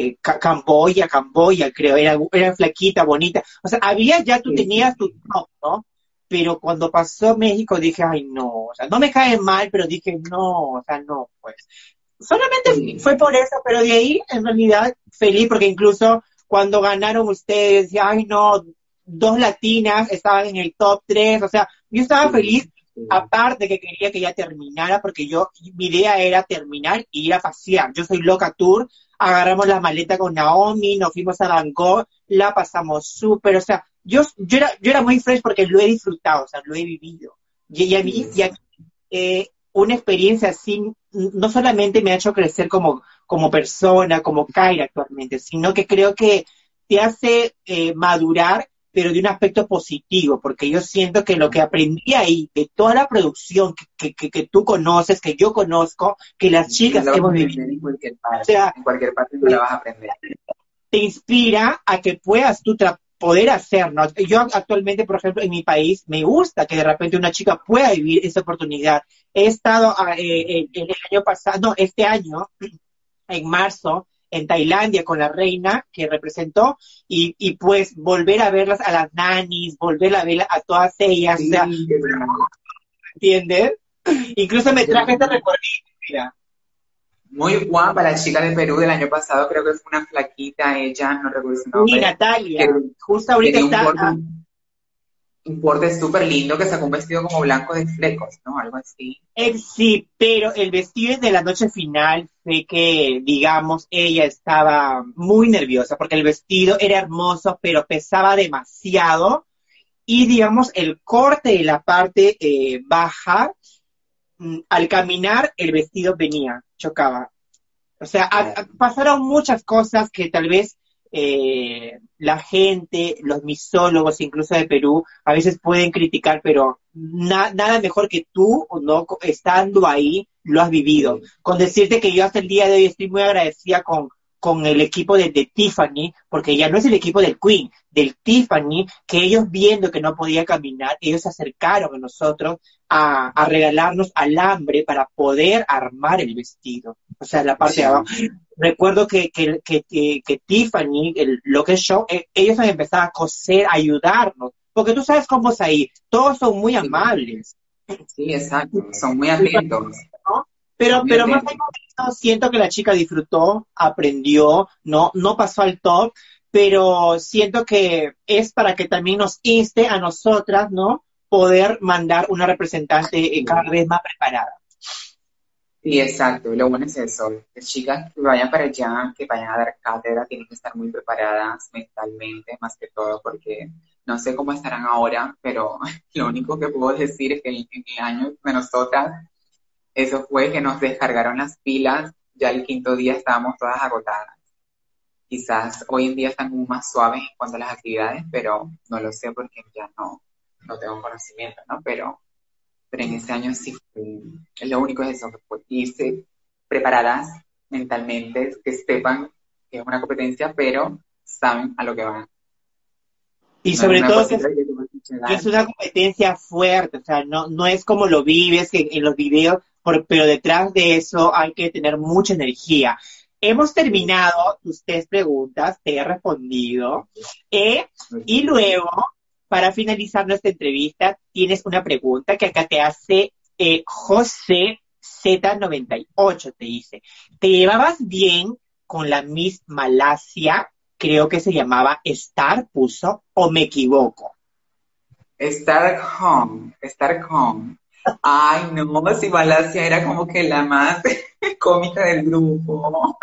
Camboya, creo, era flaquita, bonita. O sea, tú Sí, sí, tenías tu top, ¿no? Pero cuando pasó México dije, ay, no, o sea, no me cae mal, pero dije, no, o sea, no, pues. Solamente sí. fue por eso, pero de ahí, en realidad, feliz, porque incluso cuando ganaron ustedes, decía, ay, no, dos latinas estaban en el top 3, o sea, yo estaba Sí, feliz, sí, aparte que quería que ya terminara, porque mi idea era terminar y ir a pasear. Yo soy loca tour, agarramos la maleta con Naomi, nos fuimos a Bangkok, la pasamos súper, o sea, yo era muy fresh porque lo he disfrutado, o sea, lo he vivido. Y a mí, sí, y a sí. mí, una experiencia así no solamente me ha hecho crecer como persona, como Kaira actualmente, sino que creo que te hace madurar pero de un aspecto positivo, porque yo siento que lo que aprendí ahí, de toda la producción que tú conoces, que yo conozco, que las No chicas lo vas a hemos vivido, aprender o sea, en cualquier parte no lo vas a aprender. te inspira a que puedas tú poder hacer, ¿no? Yo actualmente, por ejemplo, en mi país, me gusta que de repente una chica pueda vivir esa oportunidad. He estado el año pasado, no, este año, en marzo, en Tailandia con la reina que representó, y pues volver a verlas a las nanis, volver a ver a todas ellas, o sea, Sí, qué bueno. ¿entiendes? Incluso me Yo traje este también. recuerdito, mira. Muy guapa la chica de Perú del año pasado, creo que fue una flaquita ella, no recuerdo su Sí, nombre, que Natalia, justo ahorita tenía un está. porte, un porte súper lindo, que sacó un vestido como blanco de flecos, ¿no? Algo así. Sí, pero el vestido de la noche final fue que, digamos, ella estaba muy nerviosa porque el vestido era hermoso, pero pesaba demasiado y, digamos, el corte de la parte baja, al caminar, el vestido venía, chocaba. O sea, pasaron muchas cosas que tal vez la gente, los misólogos, incluso de Perú, a veces pueden criticar, pero nada mejor que tú, ¿no? Estando ahí, lo has vivido. Sí, Con decirte que yo hasta el día de hoy estoy muy agradecida con el equipo de Tiffany, porque ya no es el equipo del Queen, del Tiffany, que ellos viendo que no podía caminar, ellos se acercaron a nosotros a regalarnos alambre para poder armar el vestido. O sea, la parte de abajo. sí, Recuerdo que Tiffany, lo que es show, ellos han empezado a coser, a ayudarnos, porque tú sabes cómo es ahí, todos son muy sí, amables, sí, exacto. Son muy atentos, ¿no? son muy Pero más atentos. allá de eso, siento que la chica disfrutó, aprendió, no pasó al top, pero siento que es para que también nos inste a nosotras, ¿no? Poder mandar una representante cada Sí. vez más preparada. Sí, exacto. Lo bueno es eso. Las chicas que vayan para allá, que vayan a dar cátedra, tienen que estar muy preparadas mentalmente, más que todo, porque no sé cómo estarán ahora, pero lo único que puedo decir es que en el año de nosotras, eso fue que nos descargaron las pilas, ya el quinto día estábamos todas agotadas. Quizás hoy en día están como más suaves en cuanto a las actividades, pero no lo sé porque ya no tengo conocimiento, ¿no? Pero en ese año sí fue, lo único es eso, que fue irse preparadas mentalmente, que sepan que es una competencia, pero saben a lo que van. Y No es sobre una todo cosita que tú vas a que es llegar. una competencia fuerte, o sea, no es como lo vives en los videos, pero detrás de eso hay que tener mucha energía. Hemos Sí, terminado tus 3 preguntas, te he respondido, eh, muy y bien. luego, para finalizar nuestra entrevista, tienes una pregunta que acá te hace José Z98, te dice, ¿te llevabas bien con la Miss Malasia? Creo que se llamaba Star, puso, o me equivoco. Estar home. Ay, no, si Malasia era como que la más cómica del grupo.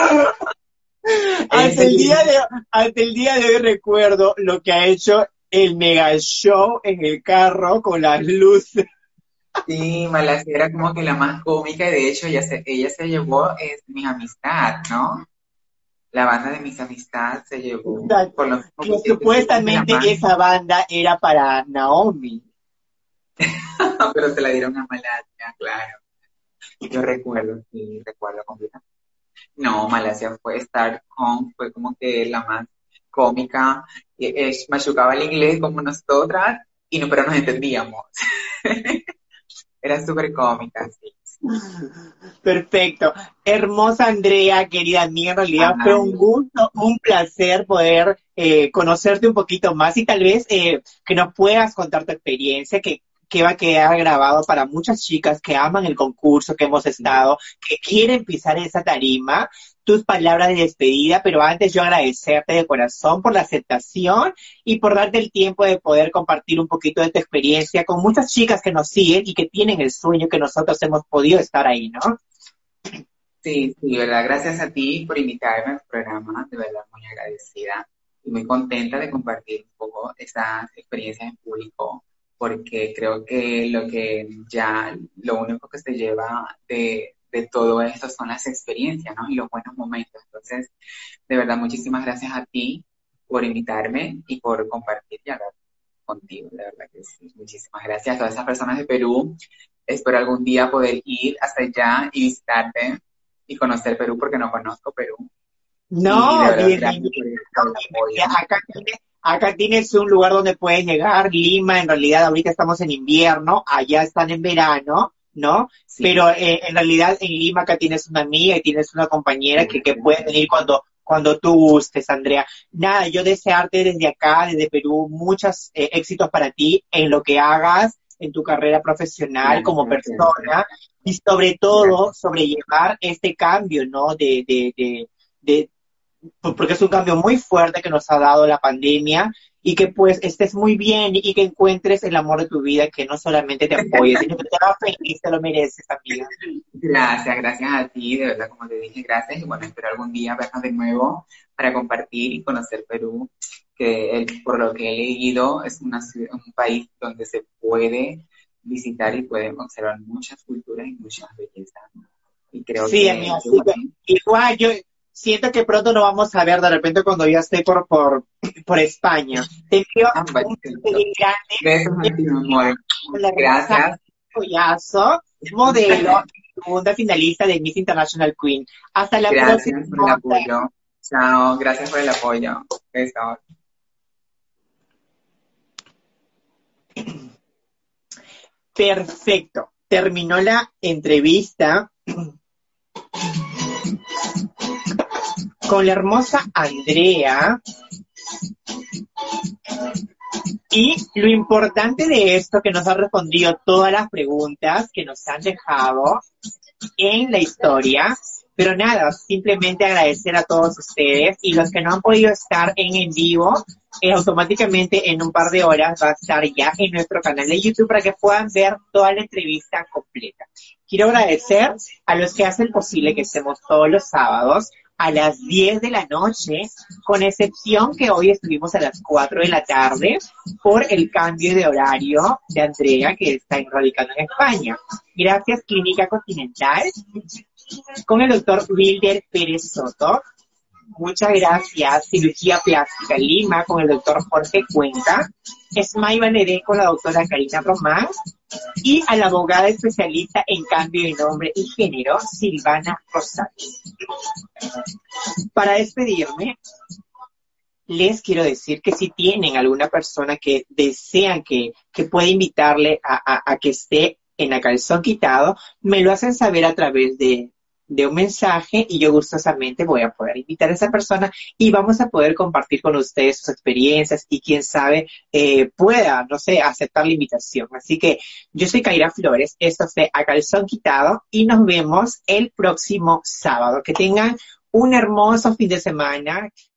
Hasta Ese el que día de, hasta el día de hoy recuerdo lo que ha hecho el mega show en el carro con las luces. sí, Malasia era como que la más cómica y de hecho ella se llevó mis amistad, ¿no? La banda de mis amistades se llevó, Exacto. por lo mismo Que que fue como que la supuestamente más, esa banda era para Naomi. pero se la dieron a Malasia, claro. Yo recuerdo, sí, recuerdo completamente. No, Malasia fue Star Home, fue como que la más cómica, machucaba el inglés como nosotras, y no, pero nos entendíamos. Era súper cómica, sí. Perfecto. Hermosa Andrea, querida amiga, en realidad fue un Ay, gusto, un placer poder conocerte un poquito más y tal vez que nos puedas contar tu experiencia, que va a quedar grabado para muchas chicas que aman el concurso que hemos sí. estado, que quieren pisar esa tarima, tus palabras de despedida, pero antes yo agradecerte de corazón por la aceptación y por darte el tiempo de poder compartir un poquito de tu experiencia con muchas chicas que nos siguen y que tienen el sueño que nosotros hemos podido estar ahí, ¿no? Sí, sí, verdad. Gracias a ti por invitarme al programa, de verdad muy agradecida y muy contenta de compartir un poco esas experiencias en público, porque creo que lo único que se lleva de todo esto son las experiencias, ¿no? Y los buenos momentos. Entonces, de verdad, muchísimas gracias a ti por invitarme y por compartir y hablar contigo, de verdad que sí. Muchísimas gracias a todas esas personas de Perú. Espero algún día poder ir hasta allá y visitarte y conocer Perú porque no conozco Perú. Y de No, verdad, gracias bienvenido. por el apoyo. Acá tienes un lugar donde puedes llegar. Lima, en realidad, ahorita estamos en invierno, allá están en verano, ¿no? Sí, Pero en realidad en Lima acá tienes una amiga y tienes una compañera que puede venir cuando tú gustes, Andrea. Nada, yo desearte desde acá, desde Perú, muchos éxitos para ti en lo que hagas, en tu carrera profesional gracias, como gracias. persona y sobre todo Gracias. sobrellevar este cambio, ¿no? De porque es un cambio muy fuerte que nos ha dado la pandemia y que pues estés muy bien y que encuentres el amor de tu vida que no solamente te apoye, sino que te haga feliz, te lo mereces, amiga. Gracias, gracias a ti, de verdad, como te dije, gracias. Y bueno, espero algún día vernos de nuevo para compartir y conocer Perú, que por lo que he leído es un país donde se puede visitar y pueden observar muchas culturas y muchas bellezas. Y creo Sí, amiga, que sí, bueno, igual yo siento que pronto nos vamos a ver de repente cuando ya esté por España. Te envío ambas, un beso bien besos a grande ti, mi amor. con la hermosa Gracias. Collazo, modelo, segunda finalista de Miss International Queen. Hasta la próxima. Gracias por el apoyo. Chao, gracias por el apoyo. Besos. Perfecto. Terminó la entrevista con la hermosa Andrea. Y lo importante de esto, que nos ha respondido todas las preguntas que nos han dejado en la historia. Pero nada, simplemente agradecer a todos ustedes y los que no han podido estar en vivo, automáticamente en un par de horas va a estar ya en nuestro canal de YouTube para que puedan ver toda la entrevista completa. Quiero agradecer a los que hacen posible que estemos todos los sábados a las 10 de la noche, con excepción que hoy estuvimos a las 4 de la tarde por el cambio de horario de Andrea, que está radicando en España. Gracias, Clínica Continental, con el doctor Wilder Pérez Soto. Muchas gracias, Cirugía Plástica Lima, con el doctor Jorge Cuenca. Smile Valeré con la doctora Karina Román. Y a la abogada especialista en cambio de nombre y género, Silvana Rosales. Para despedirme, les quiero decir que si tienen alguna persona que desean que pueda invitarle a que esté en A Calzón Quitado, me lo hacen saber a través de un mensaje y yo gustosamente voy a poder invitar a esa persona y vamos a poder compartir con ustedes sus experiencias y quién sabe pueda, no sé, aceptar la invitación. Así que yo soy Kaira Flores, esto fue A Calzón Quitado y nos vemos el próximo sábado. Que tengan un hermoso fin de semana.